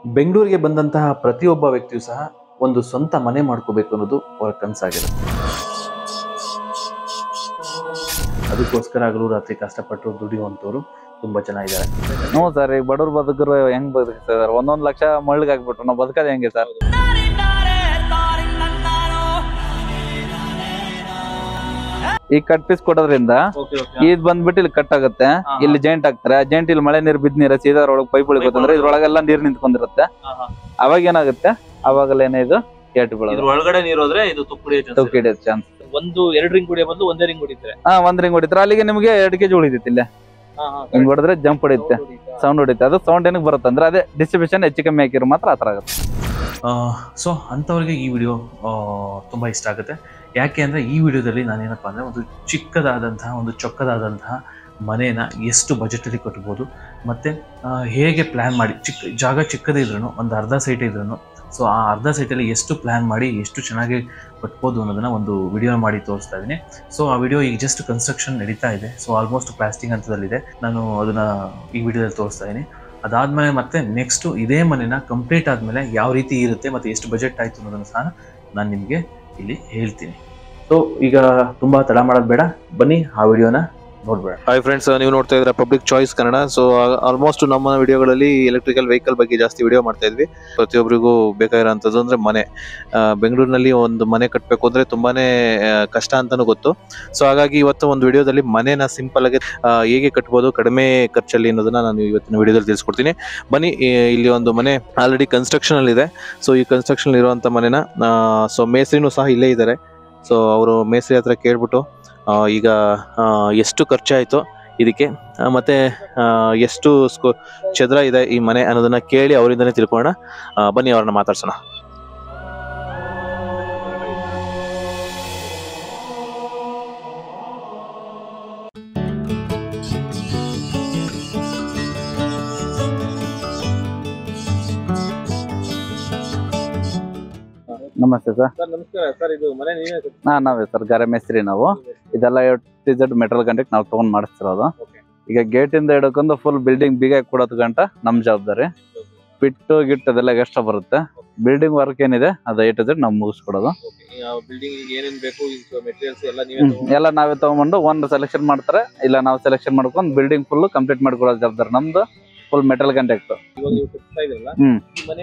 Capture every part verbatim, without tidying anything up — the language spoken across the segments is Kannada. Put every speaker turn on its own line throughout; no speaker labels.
ಬೆಂಗಳೂರಿಗೆ ಬಂದಂತಹ ಪ್ರತಿಯೊಬ್ಬ ವ್ಯಕ್ತಿಯೂ ಸಹ ಒಂದು ಸ್ವಂತ ಮನೆ ಮಾಡ್ಕೋಬೇಕು ಅನ್ನೋದು ಅವರ ಕನಸಾಗಿರುತ್ತೆ. ಅದಕ್ಕೋಸ್ಕರ ಹಗಲು ರಾತ್ರಿ ಕಷ್ಟಪಟ್ಟು ದುಡಿಯುವಂತವರು ತುಂಬಾ ಜನ ಇದ್ದಾರೆ.
ಹ್ಞೂ ಸರ್, ಈಗ ಬಡವ್ರ ಬದುಕರು ಹೆಂಗ್ ಬದುಕ್ತಾರೆ ಸರ್? ಒಂದೊಂದ್ ಲಕ್ಷ ಮಳ್ಳಿಗೆ ಹಾಕ್ಬಿಟ್ರು ನಾವು ಬದುಕೋದು ಹೆಂಗೆ ಸರ್? ಈ ಕಟ್ ಪೀಸ್ ಕೊಡೋದ್ರಿಂದ ಇದ್ ಬಂದ್ಬಿಟ್ಟು ಇಲ್ಲಿ ಕಟ್ ಆಗುತ್ತೆ, ಇಲ್ಲಿ ಜಾಯಿಂಟ್ ಹಾಕ್ತಾರೆ. ಜಾಯಿಂಟ್ ಇಲ್ಲಿ ಮಳೆ ನೀರು ಬಿದ್ದ ನೀರ ಸೀದಾ ಒಳಗೆ ಪೈಪ್ ಉಳಿಕೋತಂದ್ರೆ ಇದ್ರೊಳಗೆಲ್ಲ ನೀರ್ ನಿಂತ್ಕೊಂಡಿರುತ್ತೆ. ಅವಾಗ ಏನಾಗುತ್ತೆ, ಅವಾಗಲ್ಲ ಏನೇ ಇದು ಏಟು ಬೀಳೋದು.
ಒಳಗಡೆ ನೀರು ಹೋದ್ರೆ ಇದು ತುಕ್ಕು
ಹಿಡಿಯೋ ಚಾನ್ಸ್.
ಒಂದು ಎರಡು ರಿಂಗ್ ಹೊಡಿಯೋ ಬದಲು ಒಂದೇ ರಿಂಗ್ ಹೊಡಿತಾರೆ.
ಹಾ, ಒಂದ್ ರಿಂಗ್ ಹೊಡಿತಾರೆ. ಅಲ್ಲಿಗೆ ನಿಮ್ಗೆ ಎರಡು ಕೆಜಿ ಉಳಿತೈತಿ. ಇಲ್ಲೇ ಹಿಂಗ್ ಹೊಡೆದ್ರೆ ಜಂಪ್ ಹೊಡಿಯುತ್ತೆ, ಸೌಂಡ್ ಹೊಡಿಯುತ್ತೆ. ಅದು ಸೌಂಡ್ ಏನಕ್ಕೆ ಬರುತ್ತೆ ಅಂದ್ರೆ ಅದೇ ಡಿಸ್ಟ್ರಿಬ್ಯೂಷನ್ ಹೆಚ್ಚು ಕಮ್ಮಿ ಹಾಕಿರೋ ಮಾತ್ರ ಆತರ ಆಗುತ್ತೆ.
ಸೊ ಅಂಥವ್ರಿಗೆ ಈ ವಿಡಿಯೋ ತುಂಬ ಇಷ್ಟ ಆಗುತ್ತೆ. ಯಾಕೆ ಅಂದರೆ ಈ ವಿಡಿಯೋದಲ್ಲಿ ನಾನೇನಪ್ಪ ಅಂದರೆ ಒಂದು ಚಿಕ್ಕದಾದಂತಹ ಒಂದು ಚೊಕ್ಕದಾದಂತಹ ಮನೇನ ಎಷ್ಟು ಬಜೆಟಲ್ಲಿ ಕಟ್ಬೋದು, ಮತ್ತು ಹೇಗೆ ಪ್ಲ್ಯಾನ್ ಮಾಡಿ, ಚಿಕ್ಕ ಜಾಗ ಚಿಕ್ಕದೇ ಇದ್ರೂ ಒಂದು ಅರ್ಧ ಸೈಟ್ ಇದ್ರೂ ಸೊ ಆ ಅರ್ಧ ಸೈಟಲ್ಲಿ ಎಷ್ಟು ಪ್ಲ್ಯಾನ್ ಮಾಡಿ ಎಷ್ಟು ಚೆನ್ನಾಗಿ ಕಟ್ಬೋದು ಅನ್ನೋದನ್ನು ಒಂದು ವಿಡಿಯೋ ಮಾಡಿ ತೋರಿಸ್ತಾ ಇದ್ದೀನಿ. ಸೊ ಆ ವಿಡಿಯೋ ಈಗ ಜಸ್ಟ್ ಕನ್ಸ್ಟ್ರಕ್ಷನ್ ನಡೀತಾ ಇದೆ. ಸೊ ಆಲ್ಮೋಸ್ಟ್ ಪ್ಲಾಸ್ಟಿಂಗ್ ಹಂತದಲ್ಲಿದೆ. ನಾನು ಅದನ್ನು ಈ ವಿಡಿಯೋದಲ್ಲಿ ತೋರಿಸ್ತಾ ಇದ್ದೀನಿ. ಅದಾದಮೇಲೆ ಮತ್ತೆ ನೆಕ್ಸ್ಟು ಇದೇ ಮನೇನ ಕಂಪ್ಲೀಟ್ ಆದಮೇಲೆ ಯಾವ ರೀತಿ ಇರುತ್ತೆ ಮತ್ತು ಎಷ್ಟು ಬಜೆಟ್ ಆಯಿತು ಅನ್ನೋದನ್ನು ಸಹ ನಾನು ನಿಮಗೆ ಇಲ್ಲಿ ಹೇಳ್ತೀನಿ. ಸೊ ಈಗ ತುಂಬ ತಡ ಮಾಡೋದು ಬೇಡ, ಬನ್ನಿ ಆ ವಿಡಿಯೋನ ನೋಡ್ಬೇಡ.
ಹಾಯ್ ಫ್ರೆಂಡ್ಸ್, ನೀವು ನೋಡ್ತಾ ಇದ್ರೆ public choice Kannada. So almost ನಮ್ಮ ವಿಡಿಯೋಗಳಲ್ಲಿ ಎಲೆಕ್ಟ್ರಿಕಲ್ ವೆಹಿಕಲ್ ಬಗ್ಗೆ ಜಾಸ್ತಿ ವಿಡಿಯೋ ಮಾಡ್ತಾ ಇದ್ವಿ. ಪ್ರತಿಯೊಬ್ಬರಿಗೂ ಬೇಕಾಗಿರೋಂಥದ್ದು ಅಂದರೆ ಮನೆ. ಬೆಂಗಳೂರಿನಲ್ಲಿ ಒಂದು ಮನೆ ಕಟ್ಟಬೇಕು ಅಂದರೆ ತುಂಬಾನೇ ಕಷ್ಟ ಅಂತಲೂ ಗೊತ್ತು. ಸೊ ಹಾಗಾಗಿ ಇವತ್ತು ಒಂದು ವಿಡಿಯೋದಲ್ಲಿ ಮನೆನ ಸಿಂಪಲ್ ಆಗಿ ಹೇಗೆ ಕಟ್ಬೋದು ಕಡಿಮೆ ಖರ್ಚಲ್ಲಿ ಅನ್ನೋದನ್ನ ನಾನು ಇವತ್ತಿನ ವಿಡಿಯೋದಲ್ಲಿ ತಿಳಿಸ್ಕೊಡ್ತೀನಿ. ಬನ್ನಿ, ಇಲ್ಲಿ ಒಂದು ಮನೆ ಆಲ್ರೆಡಿ ಕನ್ಸ್ಟ್ರಕ್ಷನ್ ಅಲ್ಲಿ ಇದೆ. ಸೊ ಈ ಕನ್ಸ್ಟ್ರಕ್ಷನ್ ಇರುವಂಥ ಮನೆನ ಸೊ ಮೇಸ್ತ್ರಿನೂ ಸಹ ಇಲ್ಲೇ ಇದ್ದಾರೆ. ಸೊ ಅವರು ಮೇಸ್ತ್ರಿ ಹತ್ರ ಕೇಳ್ಬಿಟ್ಟು ಈಗ ಎಷ್ಟು ಖರ್ಚಾಯಿತು ಇದಕ್ಕೆ ಮತ್ತು ಎಷ್ಟು ಸ್ಕೊ ಚದರ ಇದೆ ಈ ಮನೆ ಅನ್ನೋದನ್ನು ಕೇಳಿ ಅವರಿಂದನೇ ತಿಳ್ಕೊಳ್ಳೋಣ. ಬನ್ನಿ ಅವ್ರನ್ನ ಮಾತಾಡ್ಸೋಣ.
ನಮಸ್ತೆ ಸರ್.
ಸರ್ ನಮಸ್ಕಾರ ಸರ್, ಇದು ಮನೆ ನೀವೇ?
ಹಾ, ನಾವೇ ಸರ್, ಗಾರೆ ಮೇಸ್ತ್ರಿ ನಾವು. ಇದೆಲ್ಲ ಟಿ ಜೆಡ್ ಮೆಟಲ್ ಗಂಟೆಗೆ ನಾವು ತಗೊಂಡ್ ಮಾಡಿಸ್ತಿರೋದು. ಈಗ ಗೇಟ್ ಇಂದ ಹಿಡ್ಕೊಂಡು ಫುಲ್ ಬಿಲ್ಡಿಂಗ್ ಬೀಗ ಕೊಡೋದು ಗಂಟ ನಮ್ ಜವಾಬ್ದಾರಿ. ಪಿಟ್ಟು ಗಿಟ್ಟು ಅದೆಲ್ಲ ಎಕ್ಸ್ಟ್ರಾ ಬರುತ್ತೆ. ಬಿಲ್ಡಿಂಗ್ ವರ್ಕ್ ಏನಿದೆ ಅದು ಎ ಟು ಜೆಡ್ ನಾವು ಮುಗಿಸ್ಕೊಡೋದು. ಎಲ್ಲ ನಾವೇ ತಗೊಂಡ್ಬಂದು ಒಂದು ಸೆಲೆಕ್ಷನ್ ಮಾಡ್ತಾರೆ, ಇಲ್ಲ ನಾವು ಸೆಲೆಕ್ಷನ್ ಮಾಡ್ಕೊಂಡು ಬಿಲ್ಡಿಂಗ್ ಫುಲ್ ಕಂಪ್ಲೀಟ್ ಮಾಡ್ಕೊಡೋದು ಜವಾಬ್ದಾರಿ ನಮ್ದು. Full metal contact. ಹ್ಮ್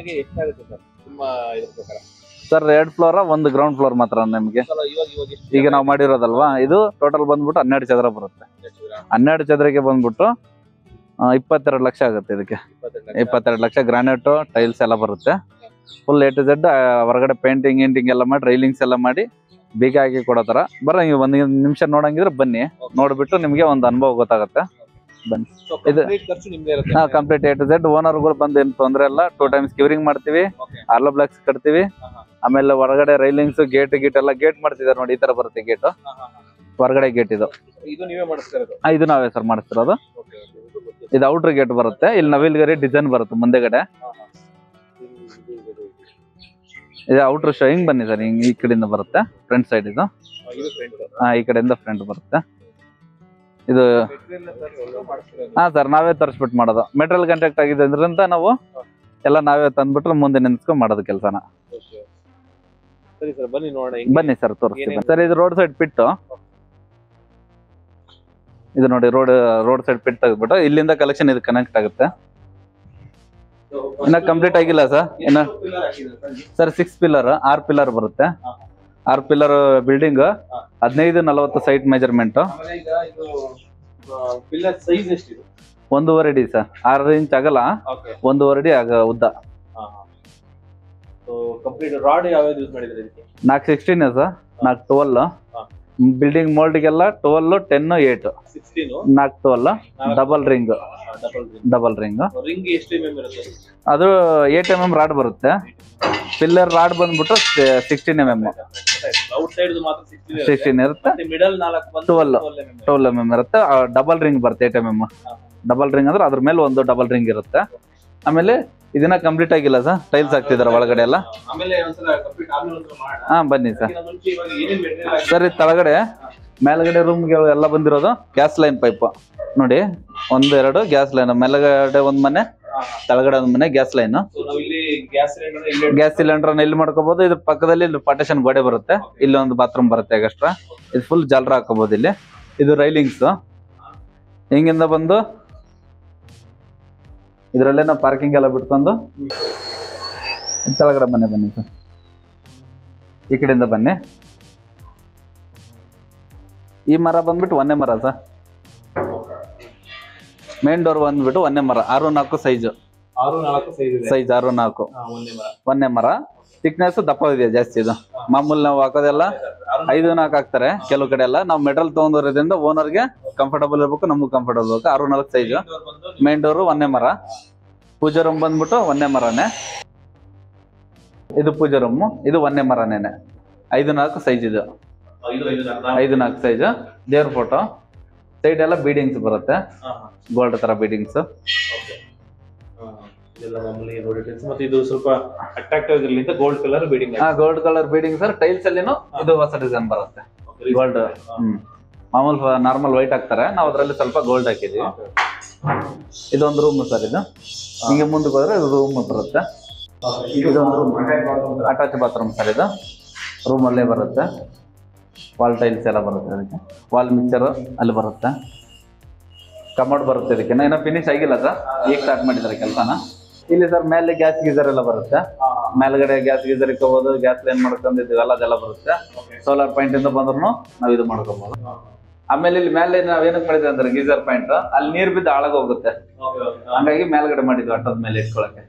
ಸರ್, ಎರಡ್ ಫ್ಲೋರ್ ಒಂದು ಗ್ರೌಂಡ್ ಫ್ಲೋರ್ ಮಾತ್ರ ನಿಮ್ಗೆ. ಈಗ ನಾವು ಮಾಡಿರೋದಲ್ವಾ, ಇದು ಟೋಟಲ್ ಬಂದ್ಬಿಟ್ಟು ಹನ್ನೆರಡು ಚದರ ಬರುತ್ತೆ. ಹನ್ನೆರಡು ಚದರಕ್ಕೆ ಬಂದ್ಬಿಟ್ಟು ಇಪ್ಪತ್ತೆರಡು ಲಕ್ಷ ಆಗುತ್ತೆ. ಇದಕ್ಕೆ ಇಪ್ಪತ್ತೆರಡು ಲಕ್ಷ ಗ್ರಾನೈಟ್ ಟೈಲ್ಸ್ ಎಲ್ಲ ಬರುತ್ತೆ. ಫುಲ್ ಎ ಟು ಜೆಡ್ ಹೊರಗಡೆ ಪೇಂಟಿಂಗ್ ಗಿಂಟಿಂಗ್ ಎಲ್ಲ ಮಾಡಿ ರೈಲಿಂಗ್ಸ್ ಎಲ್ಲ ಮಾಡಿ ಬೀಗ ಹಾಕಿ ಕೊಡೋ ತರ. ಬರ ನೀವು ಒಂದ್ ನಿಮಿಷ ನೋಡಂಗಿದ್ರೆ ಬನ್ನಿ, ನೋಡ್ಬಿಟ್ಟು ನಿಮ್ಗೆ ಒಂದು ಅನುಭವ ಗೊತ್ತಾಗುತ್ತೆ. ಬನ್ನಿ. ಇದು ಹಾ ಕಂಪ್ಲೀಟ್ ಎ ಟು ಜೆಡ್. ಓನರ್ಗಳು ಬಂದು ಏನ್ ತೊಂದ್ರೆ ಇಲ್ಲ. ಟೂ ಟೈಮ್ಸ್ ಕ್ಯೂರಿಂಗ್ ಮಾಡ್ತೀವಿ, ಆರ್ಲೋ ಬ್ಲಾಕ್ಸ್ ಕಟ್ತೀವಿ. ಆಮೇಲೆ ಹೊರಗಡೆ ರೈಲಿಂಗ್ಸ್ ಗೇಟ್ ಗೇಟ್ ಎಲ್ಲ ಗೇಟ್ ಮಾಡ್ತಿದ್ದಾರೆ ನೋಡಿ, ಈ ತರ ಬರುತ್ತೆ ಗೇಟ್. ಹೊರಗಡೆ ಗೇಟ್ ಇದು ಇದು ನಾವೇ ಸರ್ ಮಾಡಿಸ್ತಿರೋದು. ಇದು ಔಟ್ರ್ ಗೇಟ್ ಬರುತ್ತೆ. ಇಲ್ಲಿ ನವಿಲ್ಗರಿ ಡಿಸೈನ್ ಬರುತ್ತೆ ಮುಂದೆಗಡೆ. ಇದು ಔಟ್ರ್ ಶೋ. ಹಿಂಗ್ ಬನ್ನಿ ಸರ್, ಹಿಂಗ್ ಈ ಕಡೆಯಿಂದ ಬರುತ್ತೆ ಫ್ರಂಟ್ ಸೈಡ್. ಇದು ಹಾ ಈ ಕಡೆಯಿಂದ ಫ್ರಂಟ್ ಬರುತ್ತೆ. ಇದು ಹಾ ಸರ್, ನಾವೇ ತರಿಸ್ಬಿಟ್ಟು ಮಾಡೋದು. ಮೆಟೀರಿಯಲ್ ಕಾಂಟ್ಯಾಕ್ಟ್ ಆಗಿದೆ ಅಂದ್ರಿಂದ ನಾವು ಎಲ್ಲ ನಾವೇ ತಂದ್ಬಿಟ್ರೆ ಮುಂದೆ ನಿಂತ್ಕೊಂಡ್ ಮಾಡೋದು ಕೆಲಸನ. ಬನ್ನಿ ಸರ್ ತೋರಿಸ್ತೀವಿ. ಸರ್, ಇದು ರೋಡ್ ಸೈಡ್ ಪಿಟ್ಟು. ಇದು ನೋಡಿ, ರೋಡ್ ರೋಡ್ ಸೈಡ್ ಪಿಟ್ ತೆಗೆದ್ಬಿಟ್ಟು ಇಲ್ಲಿಂದ ಕಲೆಕ್ಷನ್ ಇದು ಕನೆಕ್ಟ್ ಆಗುತ್ತೆ. ಇನ್ನ ಕಂಪ್ಲೀಟ್ ಆಗಿಲ್ಲ ಸರ್. ಇನ್ನ ಸರ್ ಸಿಕ್ಸ್ ಪಿಲ್ಲರ್ ಆರ್ ಪಿಲ್ಲರ್ ಬರುತ್ತೆ. ಆರ್ ಪಿಲ್ಲರ್ ಬಿಲ್ಡಿಂಗ್ ಹದಿನೈದು ನಲವತ್ತು ಸೈಟ್ ಮೆಜರ್ಮೆಂಟ್. ಒಂದೂವರೆ ಅಡಿ ಸರ್, ಆರು ಇಂಚ್ ಅಗಲ, ಒಂದೂವರೆ ಅಡಿ ಆಗ ಉದ್ದ. ನಾಲ್ಕು ಸಿಕ್ಸ್ಟೀನ್ ಸರ್, ನಾಲ್ಕು ಟ್ವೆಲ್. ಬಿಲ್ಡಿಂಗ್ ಮೋಲ್ಡ್ಗೆಲ್ಲ ಟ್ವೆಲ್ ಟೆನ್ ಏಟ್ ನಾಲ್ಕು twelve. Double ring double ring ಅದು ಏಟ್ ಎಂ ಎಂ ರಾಡ್ ಬರುತ್ತೆ. ಪಿಲ್ಲರ್ ರಾಡ್ ಬಂದ್ಬಿಟ್ಟು ಸಿಕ್ಸ್ಟೀನ್ ಎಂ ಎಂ ಸಿಕ್ಸ್ಟೀನ್ ಇರುತ್ತೆ. ಟ್ವೆಲ್ ಟ್ವೆಲ್ ಎಂ ಎಂ ಇರುತ್ತೆ. ಡಬಲ್ ರಿಂಗ್ ಬರುತ್ತೆ eight M M. Double ring ಅಂದ್ರೆ ಅದ್ರ ಮೇಲೆ ಒಂದು ಡಬಲ್ ರಿಂಗ್ ಇರುತ್ತೆ. ಆಮೇಲೆ ಇದನ್ನ ಕಂಪ್ಲೀಟ್ ಆಗಿಲ್ಲ ಸರ್, ಟೈಲ್ಸ್ ಹಾಕ್ತಿದಾರೆ ಒಳಗಡೆ ಎಲ್ಲ. ಹಾ ಬನ್ನಿ ಸರ್. ಸರ್ ಇದು ತಳಗಡೆ ಮೇಲ್ಗಡೆ ರೂಮ್ಗೆ ಎಲ್ಲ ಬಂದಿರೋದು ಗ್ಯಾಸ್ ಲೈನ್ ಪೈಪ್ ನೋಡಿ. ಒಂದ್ ಎರಡು ಗ್ಯಾಸ್ ಲೈನ್ ಮೇಲ್ಗಡೆ ಒಂದ್ ಮನೆ, ತಳಗಡೆ ಒಂದ್ ಮನೆ ಗ್ಯಾಸ್ ಲೈನ್, ಗ್ಯಾಸ್ ಸಿಲಿಂಡರ್ ಇಲ್ಲಿ ಮಾಡ್ಕೋಬಹುದು. ಇದ್ರ ಪಕ್ಕದಲ್ಲಿ ಇಲ್ಲಿ ಪಾರ್ಟಿಷನ್ ಗೋಡೆ ಬರುತ್ತೆ, ಇಲ್ಲಿ ಒಂದು ಬಾತ್ರೂಮ್ ಬರುತ್ತೆ ಎಕ್ಸ್ಟ್ರಾ. ಇದು ಫುಲ್ ಜಾಲರ ಹಾಕೋಬಹುದು ಇಲ್ಲಿ. ಇದು ರೈಲಿಂಗ್ಸ್ ಹಿಂಗಿಂದ ಬಂದು ಇದ್ರಲ್ಲೇ ನಾವು ಪಾರ್ಕಿಂಗ್ ಎಲ್ಲ ಬಿಟ್ಕೊಂಡು ಕೆಳಗಡೆ ಬನ್ನಿ ಬನ್ನಿ ಸರ್, ಈ ಕಡೆಯಿಂದ ಬನ್ನಿ. ಈ ಮರ ಬಂದ್ಬಿಟ್ಟು ಒಂದೇ ಮರ ಸರ್, ಮೇನ್ ಡೋರ್ ಬಂದ್ಬಿಟ್ಟು ಒಂದೇ ಮರ, ಆರು ನಾಲ್ಕು ಸೈಜ್ ಸೈಜ್ ಆರು ನಾಲ್ಕು ಒಂದೇ ಮರ. ಥಿಕ್ನೆಸ್ ದಪ್ಪ ಇದೆ ಜಾಸ್ತಿ. ಇದು ಮಾಮೂಲಿ ನಾವು ಹಾಕೋದೆಲ್ಲ ಐದು ನಾಲ್ಕು ಹಾಕ್ತಾರೆ ಕೆಲವು ಕಡೆ ಎಲ್ಲ. ನಾವು ಮೆಟಲ್ ತಗೊಂಡಿರೋದ್ರಿಂದ ಓನರ್ಗೆ ಕಂಫರ್ಟಬಲ್ ಇರ್ಬೇಕು, ನಮಗೂ ಕಂಫರ್ಟಬಲ್ ಇರ್ಬೇಕು. ಆರು ನಾಲ್ಕು ಸೈಜು ಮೇನ್ ಡೋರು ಒಂದೇ ಮರ. ಪೂಜಾ ರೂಮ್ ಬಂದ್ಬಿಟ್ಟು ಒಂದೇ ಮರನೇ. ಇದು ಪೂಜಾ ರೂಮ್, ಇದು ಒಂದೇ ಮರನೇನೆ. ಐದು ನಾಲ್ಕು ಸೈಜ್ ಇದು, ಐದು ನಾಲ್ಕು ಸೈಜ್. ದೇವ್ರ ಫೋಟೋ ಸೈಡ್ ಎಲ್ಲ ಬೀಡಿಂಗ್ಸ್ ಬರುತ್ತೆ, ಗೋಲ್ಡ್ ತರ beadings.
Gold colour beading,
gold colour beading sir. Tiles ಅಲ್ಲಿನೂ ಇದು ಹೊಸ ಡಿಸೈನ್ ಬರುತ್ತೆ ಗೋಲ್ಡ್. ಹ್ಮ್ ಮಾಮೂಲ್ ನಾರ್ಮಲ್ ವೈಟ್ ಹಾಕ್ತಾರೆ, ನಾವು ಅದ್ರಲ್ಲಿ ಸ್ವಲ್ಪ ಗೋಲ್ಡ್ ಹಾಕಿದೀವಿ. ಇದೊಂದು ರೂಮ್ ಸರ್. ಇದು ಹಿಂಗೆ ಮುಂದಕ್ಕೆ ಹೋದ್ರೆ ಇದು ರೂಮ್ ಬರುತ್ತೆ. ಇದೊಂದು ರೂಮ್, ಅಟ್ಯಾಚ್ ಬಾತ್ರೂಮ್ ಸರ್. ಇದು ರೂಮ್ ಅಲ್ಲೇ ಬರುತ್ತೆ. ವಾಲ್ ಟೈಲ್ಸ್ ಎಲ್ಲ ಬರುತ್ತೆ ಅದಕ್ಕೆ. ವಾಲ್ ಮಿಕ್ಸರ್ ಅಲ್ಲಿ ಬರುತ್ತೆ. ಕಮೋಡ್ ಬರುತ್ತೆ ಇದಕ್ಕೆ, ಏನೋ ಫಿನಿಶ್ ಆಗಿಲ್ಲ ಸರ್, ಈಗ ಸ್ಟಾರ್ಟ್ ಮಾಡಿದ್ದಾರೆ ಕೆಲಸನ. ಇಲ್ಲಿ ಸರ್ ಮೇಲೆ ಗ್ಯಾಸ್ ಗೀಸರ್ ಎಲ್ಲ ಬರುತ್ತೆ. ಮೇಲ್ಗಡೆ ಗ್ಯಾಸ್ ಗೀಸರ್ ಇಕ್ಕೋಬಹುದು, ಗ್ಯಾಸ್ ಲೈನ್ ಮಾಡ್ಕೊಂಡಿದ್ದೀವಲ್ಲ ಅದೆಲ್ಲ ಬರುತ್ತೆ. ಸೋಲಾರ್ ಪಾಯಿಂಟ್ ಇಂದ ಬಂದ್ರು ನಾವು ಇದು ಮಾಡ್ಕೋಬಹುದು. ಆಮೇಲೆ ಇಲ್ಲಿ ಮೇಲೆ ನಾವ್ ಏನಕ್ಕೆ ಮಾಡಿದ್ವಿ ಅಂದ್ರೆ ಗೀಸರ್ ಪಾಯಿಂಟ್ ಅಲ್ಲಿ ನೀರ್ ಬಿದ್ದು ಆಳಗ ಹೋಗುತ್ತೆ, ಹಂಗಾಗಿ ಮೇಲ್ಗಡೆ ಮಾಡಿದ್ವಿ ಅಟ್ಟದ ಮೇಲೆ ಇಟ್ಕೊಳಕ್ಕೆ.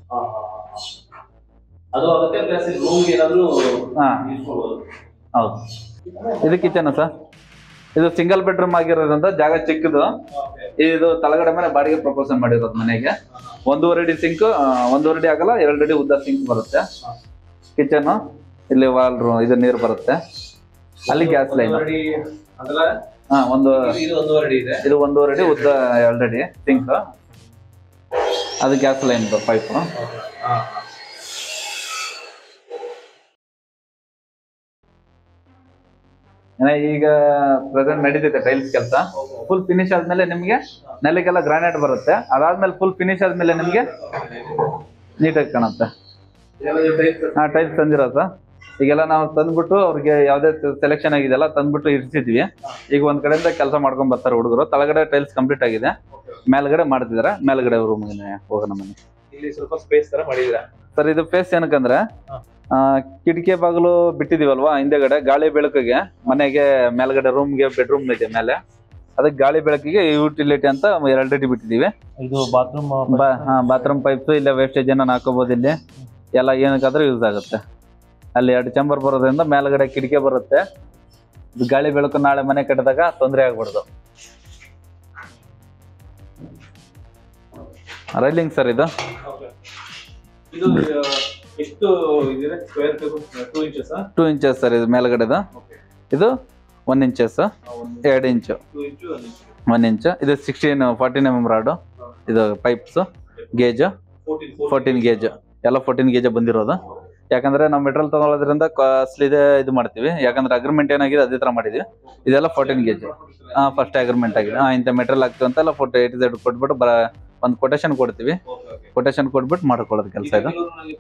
ಹೌದು. ಇದು ಕಿಚನ್ ಸರ್. ಇದು ಸಿಂಗಲ್ ಬೆಡ್ರೂಮ್ ಆಗಿರೋದ್ರಿಂದ ಜಾಗ ಚಿಕ್ಕದು. ಇದು ತಳಗಡೆ ಮೇಲೆ ಬಾಡಿಗೆ ಪ್ರಪೋಸಲ್ ಮಾಡಿರೋದು ಮನೆಗೆ. ಒಂದೂವರೆ ಅಡಿ ಸಿಂಕ್, ಒಂದೂವರೆ ಅಡಿ ಆಗಲ್ಲ, ಎರಡು ಅಡಿ ಉದ್ದ ಸಿಂಕ್ ಬರುತ್ತೆ. ಕಿಚನ್ ಇಲ್ಲಿ ವಾಲ್ ರೂಮ್, ಇದು ನೀರು ಬರುತ್ತೆ. ಅಲ್ಲಿ ಗ್ಯಾಸ್ ಲೈನ್ ಹಾ ಒಂದು ಇದು ಒಂದೂವರೆ ಅಡಿ ಉದ್ದ, ಎರಡು ಅಡಿ ಸಿಂಕ್. ಅದು ಗ್ಯಾಸ್ ಲೈನ್ ಪೈಪ್. ಈಗ ಪ್ರೆಸೆಂಟ್ ನಡೀತೈತೆ ಟೈಲ್ಸ್ ಕೆಲಸ. ಫುಲ್ ಫಿನಿಶ್ ಆದ್ಮೇಲೆ ನಿಮ್ಗೆ ನೆಲಕ್ಕೆಲ್ಲ ಗ್ರಾನೈಟ್ ಬರುತ್ತೆ. ಅದಾದ್ಮೇಲೆ ಫುಲ್ ಫಿನಿಶ್ ಆದ್ಮೇಲೆ ನಿಮ್ಗೆ ನೀಟಾಗಿ ಕಾಣುತ್ತೆ. ಹಾ ಟೈಲ್ಸ್ ತಂದಿರೋದು ಈಗೆಲ್ಲ ನಾವು ತಂದ್ಬಿಟ್ಟು ಅವ್ರಿಗೆ ಯಾವ್ದೇ ಸೆಲೆಕ್ಷನ್ ಆಗಿದೆಲ್ಲ ತಂದ್ಬಿಟ್ಟು ಇರಿಸಿದ್ವಿ. ಈಗ ಒಂದ್ ಕಡೆಯಿಂದ ಕೆಲಸ ಮಾಡ್ಕೊಂಡ್ ಬರ್ತಾರೆ ಹುಡುಗರು. ತಳಗಡೆ ಟೈಲ್ಸ್ ಕಂಪ್ಲೀಟ್ ಆಗಿದೆ, ಮೇಲ್ಗಡೆ ಮಾಡ್ತಿದಾರೆ. ಮೇಲ್ಗಡೆ ರೂಮ್ ಹೋಗೋಣ ಮನೆ.
ಇಲ್ಲಿ ಸ್ವಲ್ಪ ಸ್ಪೇಸ್ ತರ ಮಾಡಿದ್ರ
ಸರ್. ಇದು ಫೇಸ್ ಏನಕ್ಕಂದ್ರೆ ಆ ಕಿಟಕಿ ಬಾಗಿಲು ಬಿಟ್ಟಿದೀವಲ್ವಾ ಹಿಂದೆಗಡೆ, ಗಾಳಿ ಬೆಳಕಿಗೆ ಮನೆಗೆ ಮೇಲ್ಗಡೆ ರೂಮ್ಗೆ ಬೆಡ್ರೂಮ್ ಇದೆ ಮೇಲೆ, ಅದಕ್ಕೆ ಗಾಳಿ ಬೆಳಕಿಗೆ ಯುಟಿಲಿಟಿ ಅಂತ ಎರಡು ಅಡಿ ಬಿಟ್ಟಿದೀವಿ.
ಇದು ಬಾತ್ರೂಮ್
ಬಾತ್ರೂಮ್ ಪೈಪ್ಸ್ ಇಲ್ಲ ವೇಸ್ಟೇಜ್ ಏನ ಹಾಕೋಬಹುದು. ಇಲ್ಲಿ ಎಲ್ಲ ಏನಕ್ಕಾದ್ರೂ ಯೂಸ್ ಆಗುತ್ತೆ. ಅಲ್ಲಿ ಎರಡು ಚಂಬರ್ ಬರೋದ್ರಿಂದ ಮೇಲ್ಗಡೆ ಕಿಟಕಿ ಬರುತ್ತೆ. ಗಾಳಿ ಬೆಳಕು ನಾಳೆ ಮನೆ ಕಟ್ಟಿದಾಗ ತೊಂದರೆ ಆಗ್ಬಿಡ್ದು. Railing sir. ಇದು
ಎಷ್ಟು ಇದೆ square two inches
two inches sir. ಇದು ಮೇಲ್ಗಡೆದು. ಇದು ಒನ್ ಇಂಚಸ್, ಎರಡು ಇಂಚು, ಒನ್ ಇಂಚ್. ಇದು sixteen fourteen M M rod. ಇದು ಪೈಪ್ಸ್ ಗೇಜ್ ಫೋರ್ಟೀನ್ ಗೇಜ್, ಎಲ್ಲ ಫೋರ್ಟೀನ್ ಗೇಜ್ ಬಂದಿರೋದು. ಯಾಕಂದ್ರೆ ನಾವು ಮೆಟೀರಿಯಲ್ ತಗೊಳ್ಳೋದ್ರಿಂದ ಕಾಸ್ಟ್ಲಿ ಇದೆ ಇದು ಮಾಡ್ತೀವಿ. ಯಾಕಂದ್ರೆ ಅಗ್ರಿಮೆಂಟ್ ಏನಾಗಿದೆ ಅದೇ ತರ ಮಾಡಿದ್ವಿ. ಇದೆಲ್ಲ ಫೋರ್ಟೀನ್ ಗೇಜ್. ಹಾ ಫಸ್ಟ್ ಅಗ್ರಿಮೆಂಟ್ ಆಗಿದೆ. ಹಾ ಇಂಥ ಮೆಟೀರಿಯಲ್ ಆಗ್ತೀವಿ ಅಂತ ಎಲ್ಲ ಫೋಟೋ ಏಟ್ ಝೆಡ್ ಕೊಟ್ಬಿಟ್ಟು ಬರ ಒಂದು ಕೊಟೇಶನ್ ಕೊಡ್ತೀವಿ. ಕೊಟೇಶನ್ ಕೊಟ್ಬಿಟ್ಟು ಮಾಡ್ಕೊಳ್ಳೋದು ಕೆಲಸ ಇದು.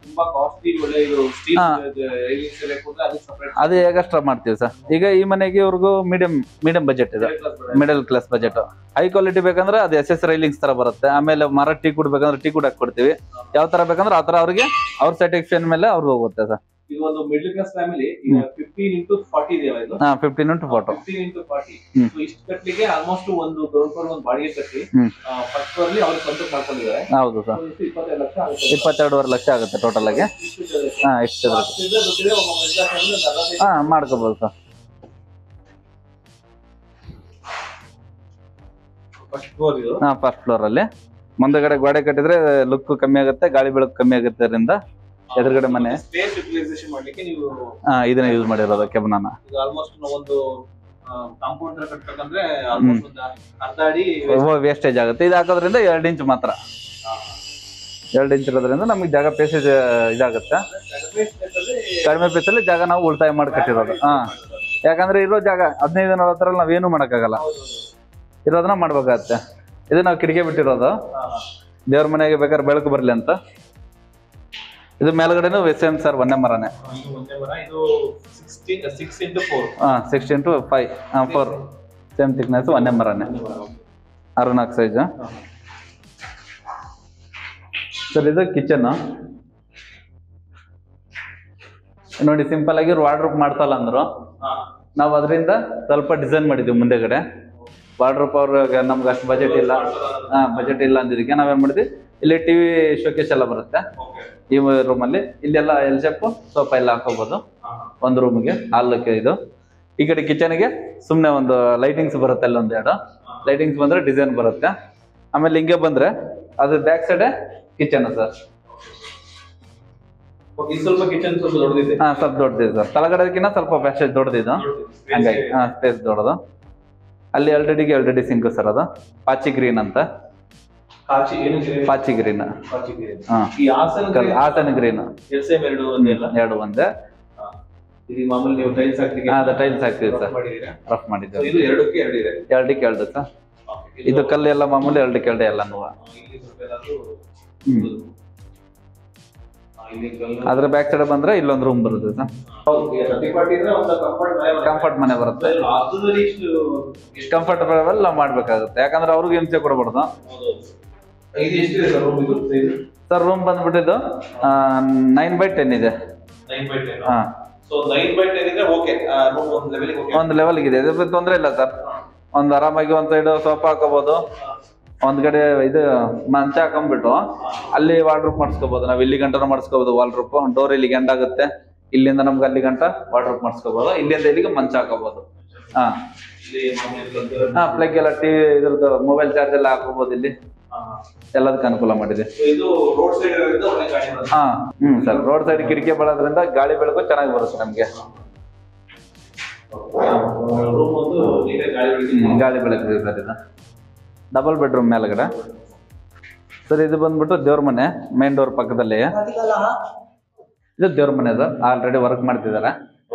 ಅದು ಹೇಗೆ ಎಕ್ಸ್ಟ್ರಾ ಮಾಡ್ತೀವಿ ಸರ್. ಈಗ ಈ ಮನೆಗೆ ಇವ್ರಿಗೂ ಮೀಡಿಯಂ ಮೀಡಿಯಂ ಬಜೆಟ್ ಇದೆ, middle class budget. High quality ಬೇಕಂದ್ರೆ ಅದು ಎಸ್ ಎಸ್ ರೈಲಿಂಗ್ಸ್ ತರ ಬರುತ್ತೆ. ಆಮೇಲೆ ಮರ ಟೀ ಕುಡ್ ಬೇಕಂದ್ರೆ ಟೀ ಕುಡ್ ಹಾಕೊಡ್ತೀವಿ. ಯಾವ ತರ ಬೇಕಂದ್ರೆ ಆ ತರ ಅವ್ರಿಗೆ ಅವ್ರ ಸ್ಯಾಟಿಸ್ಫ್ಯಾಕ್ಷನ್ ಮೇಲೆ ಅವ್ರಿಗೆ ಹೋಗುತ್ತೆ ಸರ್.
ಇದು ಒಂದು middle class family fifteen into forty ಇದೆಯಲ್ಲ ಇದು.
ಹಾ fifteen into forty
fifteen into forty ಇಷ್ಟು ಕಟ್ಲಿಗೆ ಆಲ್ಮೋಸ್ಟ್ ಒಂದು ಗ್ರೌಂಡ್ ಫ್ಲೋರ್ ಒಂದು ಬಾಡಿಗೆ ಕಟ್ಟಿ ಫಸ್ಟ್ ಫ್ಲೋರ್ ಅಲ್ಲಿ ಅವ್ರು ಸ್ವಂತ ಮಾಡ್ಕೊಂಡಿದ್ದಾರೆ.
ಹೌದು ಸರ್.
ಇಪ್ಪತ್ತೆರಡು ಲಕ್ಷ ಆಗುತ್ತೆ.
ಇಪ್ಪತ್ತೆರಡುವರೆ ಲಕ್ಷ ಆಗುತ್ತೆ ಟೋಟಲ್ ಆಗಿ. ಹಾ ಎಷ್ಟು ಹಾ ಮಾಡ್ಕೋಬಹುದು ಸರ್.
ಫಸ್ಟ್ ಫ್ಲೋರ್ ಇದು.
ಹಾ ಫಸ್ಟ್ ಫ್ಲೋರ್ ಅಲ್ಲಿ ಮುಂದಗಡೆ ಗೋಡೆ ಕಟ್ಟಿದ್ರೆ ಲುಕ್ ಕಮ್ಮಿ ಆಗುತ್ತೆ, ಗಾಳಿ ಬೆಳಕು ಕಮ್ಮಿ ಆಗುತ್ತೆ. ಅದರಿಂದ ಎದುರುಗಡೆ ಮನೆ
ಸ್ಪೇಸ್ ಯುಟಿಲೈಸೇಷನ್ ಮಾಡ್ಲಿಕ್ಕೆ ನೀವು
ಹಾ ಇದನ್ನ ಯೂಸ್ ಮಾಡಿರೋದು ಕೆಬ್ನನ.
ಇದು ಆಲ್ಮೋಸ್ಟ್ ಒಂದು ಕಾಂಪೌಂಡ್ ತರ ಕಟ್ಟಬೇಕಂದ್ರೆ ಆಲ್ಮೋಸ್ಟ್ ಒಂದು ಅರ್ಧ ಅಡಿ
ವೇಸ್ಟೇಜ್ ಆಗುತ್ತೆ. ಇದು ಹಾಕೋದ್ರಿಂದ ಎರಡು ಇಂಚ್ ಮಾತ್ರ, ಎರಡು ಇಂಚ್ ಇರೋದ್ರಿಂದ ನಮಗೆ ಜಾಗ ಪೇಸೇಜ್ ಇದಾಗುತ್ತೆ. ಕಡಿಮೆ ಪೇಸಲ್ಲಿ ಜಾಗ ನಾವು ಉಳಿತಾಯ ಮಾಡಿ ಕಟ್ಟಿರೋದು. ಹಾ ಯಾಕಂದ್ರೆ ಇರೋ ಜಾಗ ಹದಿನೈದು ನಲವತ್ತರಲ್ಲಿ ನಾವೇನು ಮಾಡೋಕ್ಕಾಗಲ್ಲ, ಇರೋದನ್ನ ಮಾಡ್ಬೇಕಾಗತ್ತೆ. ಇದು ನಾವು ಕಿಟಕಿ ಬಿಟ್ಟಿರೋದು. ದೇವ್ರ ಮನೆಗೆ ಬೇಕಾದ್ರೆ ಬೆಳಕು ಬರ್ಲಿ ಅಂತ. ಇದು ಮೇಲ್ಗಡೆನು ಸೇಮ್ ಸರ್ ಒಂದೇ ಮರನೇ. ಹಾ six into five four same thickness ಒಂದೇ ಮರನೇ, ಆರು ನಾಲ್ಕು ಸೈಜ್ ಸರ್. ಇದು ಕಿಚನ್ ನೋಡಿ, ಸಿಂಪಲ್ ಆಗಿ ವಾರ್ಡ್ರೋಬ್ ಮಾಡ್ತಲ್ಲ ಅಂದ್ರು, ನಾವು ಅದರಿಂದ ಸ್ವಲ್ಪ ಡಿಸೈನ್ ಮಾಡಿದ್ವಿ ಮುಂದೆಗಡೆ. ವಾರ್ಡ್ರೋಬ್ ಅವ್ರಿಗೆ ನಮ್ಗೆ ಅಷ್ಟು ಬಜೆಟ್ ಇಲ್ಲ, ಹಾ ಬಜೆಟ್ ಇಲ್ಲ ಅಂದಿದ್ದಕ್ಕೆ ನಾವೇನ್ ಮಾಡಿದ್ವಿ, ಇಲ್ಲಿ ಟಿವಿ ಶೋಕೇಸ್ ಎಲ್ಲ ಬರುತ್ತೆ ಈ ರೂಮಲ್ಲಿ. ಇಲ್ಲೆಲ್ಲ ಎಲ್ ಶೇಪ್ ಸೋಫಾ ಎಲ್ಲ ಹಾಕೋಬಹುದು ಒಂದು ರೂಮ್ಗೆ, ಹಾಲಕ್ಕೆ. ಇದು ಈ ಕಡೆ ಕಿಚನ್ಗೆ ಸುಮ್ಮನೆ ಒಂದು ಲೈಟಿಂಗ್ಸ್ ಬರುತ್ತೆ, ಅಲ್ಲೊಂದು ಎರಡು ಲೈಟಿಂಗ್ಸ್ ಬಂದ್ರೆ ಡಿಸೈನ್ ಬರುತ್ತೆ. ಆಮೇಲೆ ಹಿಂಗೆ ಬಂದ್ರೆ ಅದು ಬ್ಯಾಕ್ ಸೈಡ್ ಕಿಚನ್ ಸರ್.
ಸ್ವಲ್ಪ ಕಿಚನ್ ಸ್ವಲ್ಪ ದೊಡ್ಡದಿದೆ.
ಹಾ ಸ್ವಲ್ಪ ದೊಡ್ಡದಿದೆ ಸರ್, ತಳಗಡೆಗಿನ್ನ ಸ್ವಲ್ಪ ಪ್ಯಾಸೇಜ್ ದೊಡ್ಡದಿದ್ದು, ಹಂಗಾಗಿ ಹಾ ಸ್ಪೇಸ್ ದೊಡ್ಡದು. ಅಲ್ಲಿ ಎಲ್ರೆಡಿಗೆ ಎಲ್ರೆಡಿ ಸಿಂಕ್ ಸರ್, ಅದು ಪಾಚಿ ಗ್ರೀನ್ ಅಂತ. ಪಾಚಿ ಗ್ರೀನ್, ಹಾಸನ ಗ್ರೀನ್ ಎರಡು ಒಂದೇ. ಟೈಲ್ಸ್ ಹಾಕ್ತೀವಿ ಸರ್, ರಫ್ ಮಾಡಿದ್ದೀವಿ. ಎರಡಕ್ಕೆ ಎರಡು ಸರ್. ಇದು ಕಲ್ಲು ಎಲ್ಲ ಮಾಮೂಲಿ ಎರಡಕ್ಕೆ ಎರಡು ಎಲ್ಲ. ಹ್ಮ್ ಅದ್ರ ಬ್ಯಾಕ್ ಸೈಡ್ ಬಂದ್ರೆ ಇಲ್ಲೊಂದು ರೂಮ್ ಬರುತ್ತೆ ಸರ್, ಕಂಫರ್ಟ್ ಮನೆ ಬರುತ್ತೆ. ಕಂಫರ್ಟಬಲ್ ನಾವು ಮಾಡ್ಬೇಕಾಗುತ್ತೆ, ಯಾಕಂದ್ರೆ ಅವ್ರಿಗೆ ಹಿಂಸೆ ಕೊಡಬಾರ್ದು ಸರ್. ರೂಮ್ ಬಂದ್ಬಿಟ್ಟಿದ್ದು ನೈನ್ ಬೈ ಟೆನ್ ಇದೆ. ಹಾ ಒಂದು ಲೆವೆಲ್ಗೆ ಇದೆ, ತೊಂದ್ರೆ ಇಲ್ಲ ಸರ್. ಒಂದ್ ಆರಾಮಾಗಿ ಒಂದ್ ಸೈಡ್ ಸೋಫಾ ಹಾಕೋಬಹುದು, ಒಂದ್ ಕಡೆ ಇದು ಮಂಚ ಹಾಕೊಂಡ್ಬಿಟ್ಟು ಅಲ್ಲಿ ವಾರ್ಡ್ರೋಬ್ ಮಾಡಿಸ್ಕೋಬಹುದು. ನಾವ್ ಇಲ್ಲಿ ಗಂಟನ ಮಾಡಿಸ್ಕೋಬಹುದು ವಾರ್ಡ್ರೋಬ್. ಡೋರ್ ಇಲ್ಲಿ ಗಂಟ ಆಗುತ್ತೆ, ಇಲ್ಲಿಂದ ನಮ್ಗೆ ಅಲ್ಲಿ ಗಂಟ ವಾರ್ಡ್ರೋಬ್ ಮಾಡಿಸ್ಕೋಬಹುದು, ಇಲ್ಲಿಂದ ಇಲ್ಲಿಗೆ ಮಂಚ ಹಾಕೋಬಹುದು. ಹಾ ಹಾ ಪ್ಲಗ್ ಎಲ್ಲ ಟಿವಿ ಇದ್ರದ್ದು ಮೊಬೈಲ್ ಚಾರ್ಜ್ ಎಲ್ಲ ಹಾಕೋಬಹುದು, ಇಲ್ಲಿ ಎಲ್ಲದಕ್ಕೆ ಅನುಕೂಲ ಮಾಡಿದೆ. ಹಾ ಹ್ಮ್ ಸರ್, ರೋಡ್ ಸೈಡ್ ಕಿಟಕಿ ಬಳೋದ್ರಿಂದ ಗಾಳಿ ಬೆಳಕು ಚೆನ್ನಾಗಿ ಬರುತ್ತೆ ನಮ್ಗೆ. ಗಾಳಿ ಬೆಳಕು ಸರ್. ಇದು ಡಬಲ್ ಬೆಡ್ರೂಮ್ ಮೇಲ್ಗಡೆ ಸರ್. ಇದು ಬಂದ್ಬಿಟ್ಟು ದೇವ್ರ ಮನೆ, ಮೇನ್ ಡೋರ್ ಪಕ್ಕದಲ್ಲಿ ಇದು ದೇವ್ರ ಮನೆ. ಅದು ಆಲ್ರೆಡಿ ವರ್ಕ್ ಮಾಡ್ತಿದ್ದಾರೆ,